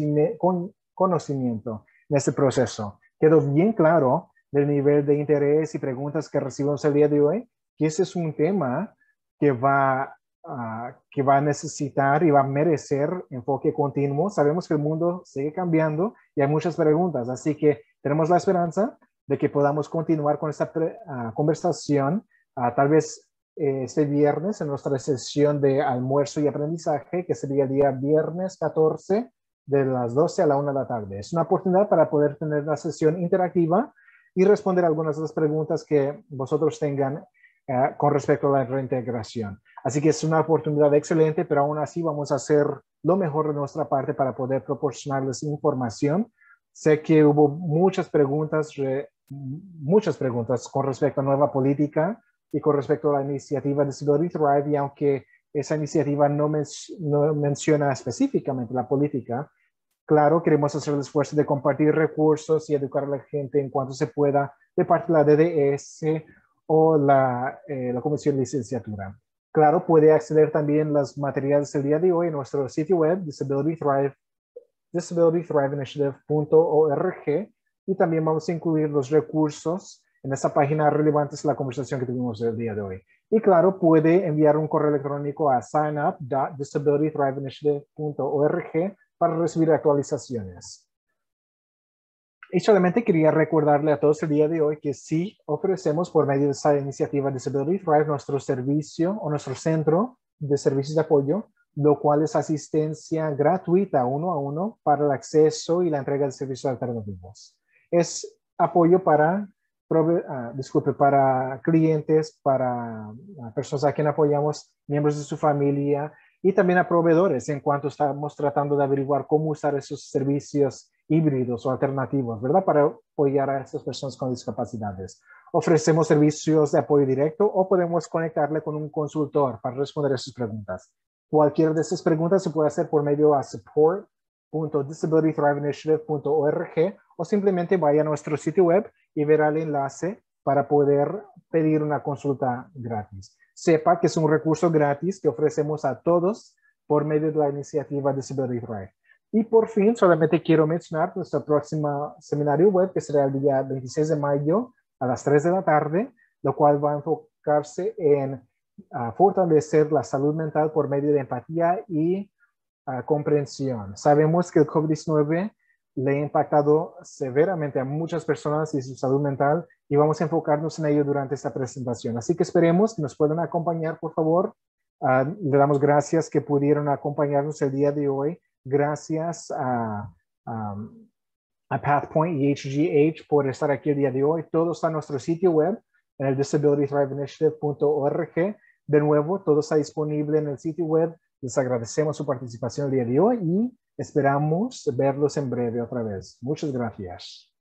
conocimiento en este proceso. Quedó bien claro del nivel de interés y preguntas que recibimos el día de hoy, que ese es un tema que va, uh, que va a necesitar y va a merecer enfoque continuo. Sabemos que el mundo sigue cambiando y hay muchas preguntas, así que tenemos la esperanza de que podamos continuar con esta uh, conversación. Uh, tal vez eh, este viernes en nuestra sesión de almuerzo y aprendizaje, que sería el día viernes catorce de las doce a la una de la tarde. Es una oportunidad para poder tener una sesión interactiva y responder algunas de las preguntas que vosotros tengan uh, con respecto a la reintegración. Así que es una oportunidad excelente, pero aún así vamos a hacer lo mejor de nuestra parte para poder proporcionarles información. Sé que hubo muchas preguntas, re, muchas preguntas con respecto a nueva política y con respecto a la iniciativa Disability Thrive, y aunque esa iniciativa no, men no menciona específicamente la política, claro, queremos hacer el esfuerzo de compartir recursos y educar a la gente en cuanto se pueda de parte de la D D S o la, eh, la Comisión de Licenciatura. Claro, puede acceder también a los materiales del día de hoy en nuestro sitio web, Disability Thrive, disability thrive initiative punto org, y también vamos a incluir los recursos en esta página relevantes a la conversación que tuvimos el día de hoy. Y claro, puede enviar un correo electrónico a sign up punto disability thrive initiative punto org para recibir actualizaciones. Y solamente quería recordarle a todos el día de hoy que sí ofrecemos por medio de esta iniciativa Disability Thrive nuestro servicio o nuestro centro de servicios de apoyo, lo cual es asistencia gratuita uno a uno para el acceso y la entrega de servicios alternativos. Es apoyo para, uh, disculpe, para clientes, para uh, personas a quien apoyamos, miembros de su familia y también a proveedores en cuanto estamos tratando de averiguar cómo usar esos servicios híbridos o alternativos, ¿verdad? Para apoyar a esas personas con discapacidades. Ofrecemos servicios de apoyo directo o podemos conectarle con un consultor para responder a sus preguntas. Cualquier de esas preguntas se puede hacer por medio a support punto disability thrive initiative punto org o simplemente vaya a nuestro sitio web y verá el enlace para poder pedir una consulta gratis. Sepa que es un recurso gratis que ofrecemos a todos por medio de la iniciativa Disability Thrive. Y por fin, solamente quiero mencionar nuestro próximo seminario web, que será el día veintiséis de mayo a las tres de la tarde, lo cual va a enfocarse en uh, fortalecer la salud mental por medio de empatía y uh, comprensión. Sabemos que el COVID diecinueve le ha impactado severamente a muchas personas y su salud mental, y vamos a enfocarnos en ello durante esta presentación. Así que esperemos que nos puedan acompañar, por favor. Uh, le damos gracias que pudieron acompañarnos el día de hoy. Gracias a, um, a PathPoint y H G H por estar aquí el día de hoy. Todo está en nuestro sitio web, en el disability thrive initiative punto org. De nuevo, todo está disponible en el sitio web. Les agradecemos su participación el día de hoy y esperamos verlos en breve otra vez. Muchas gracias.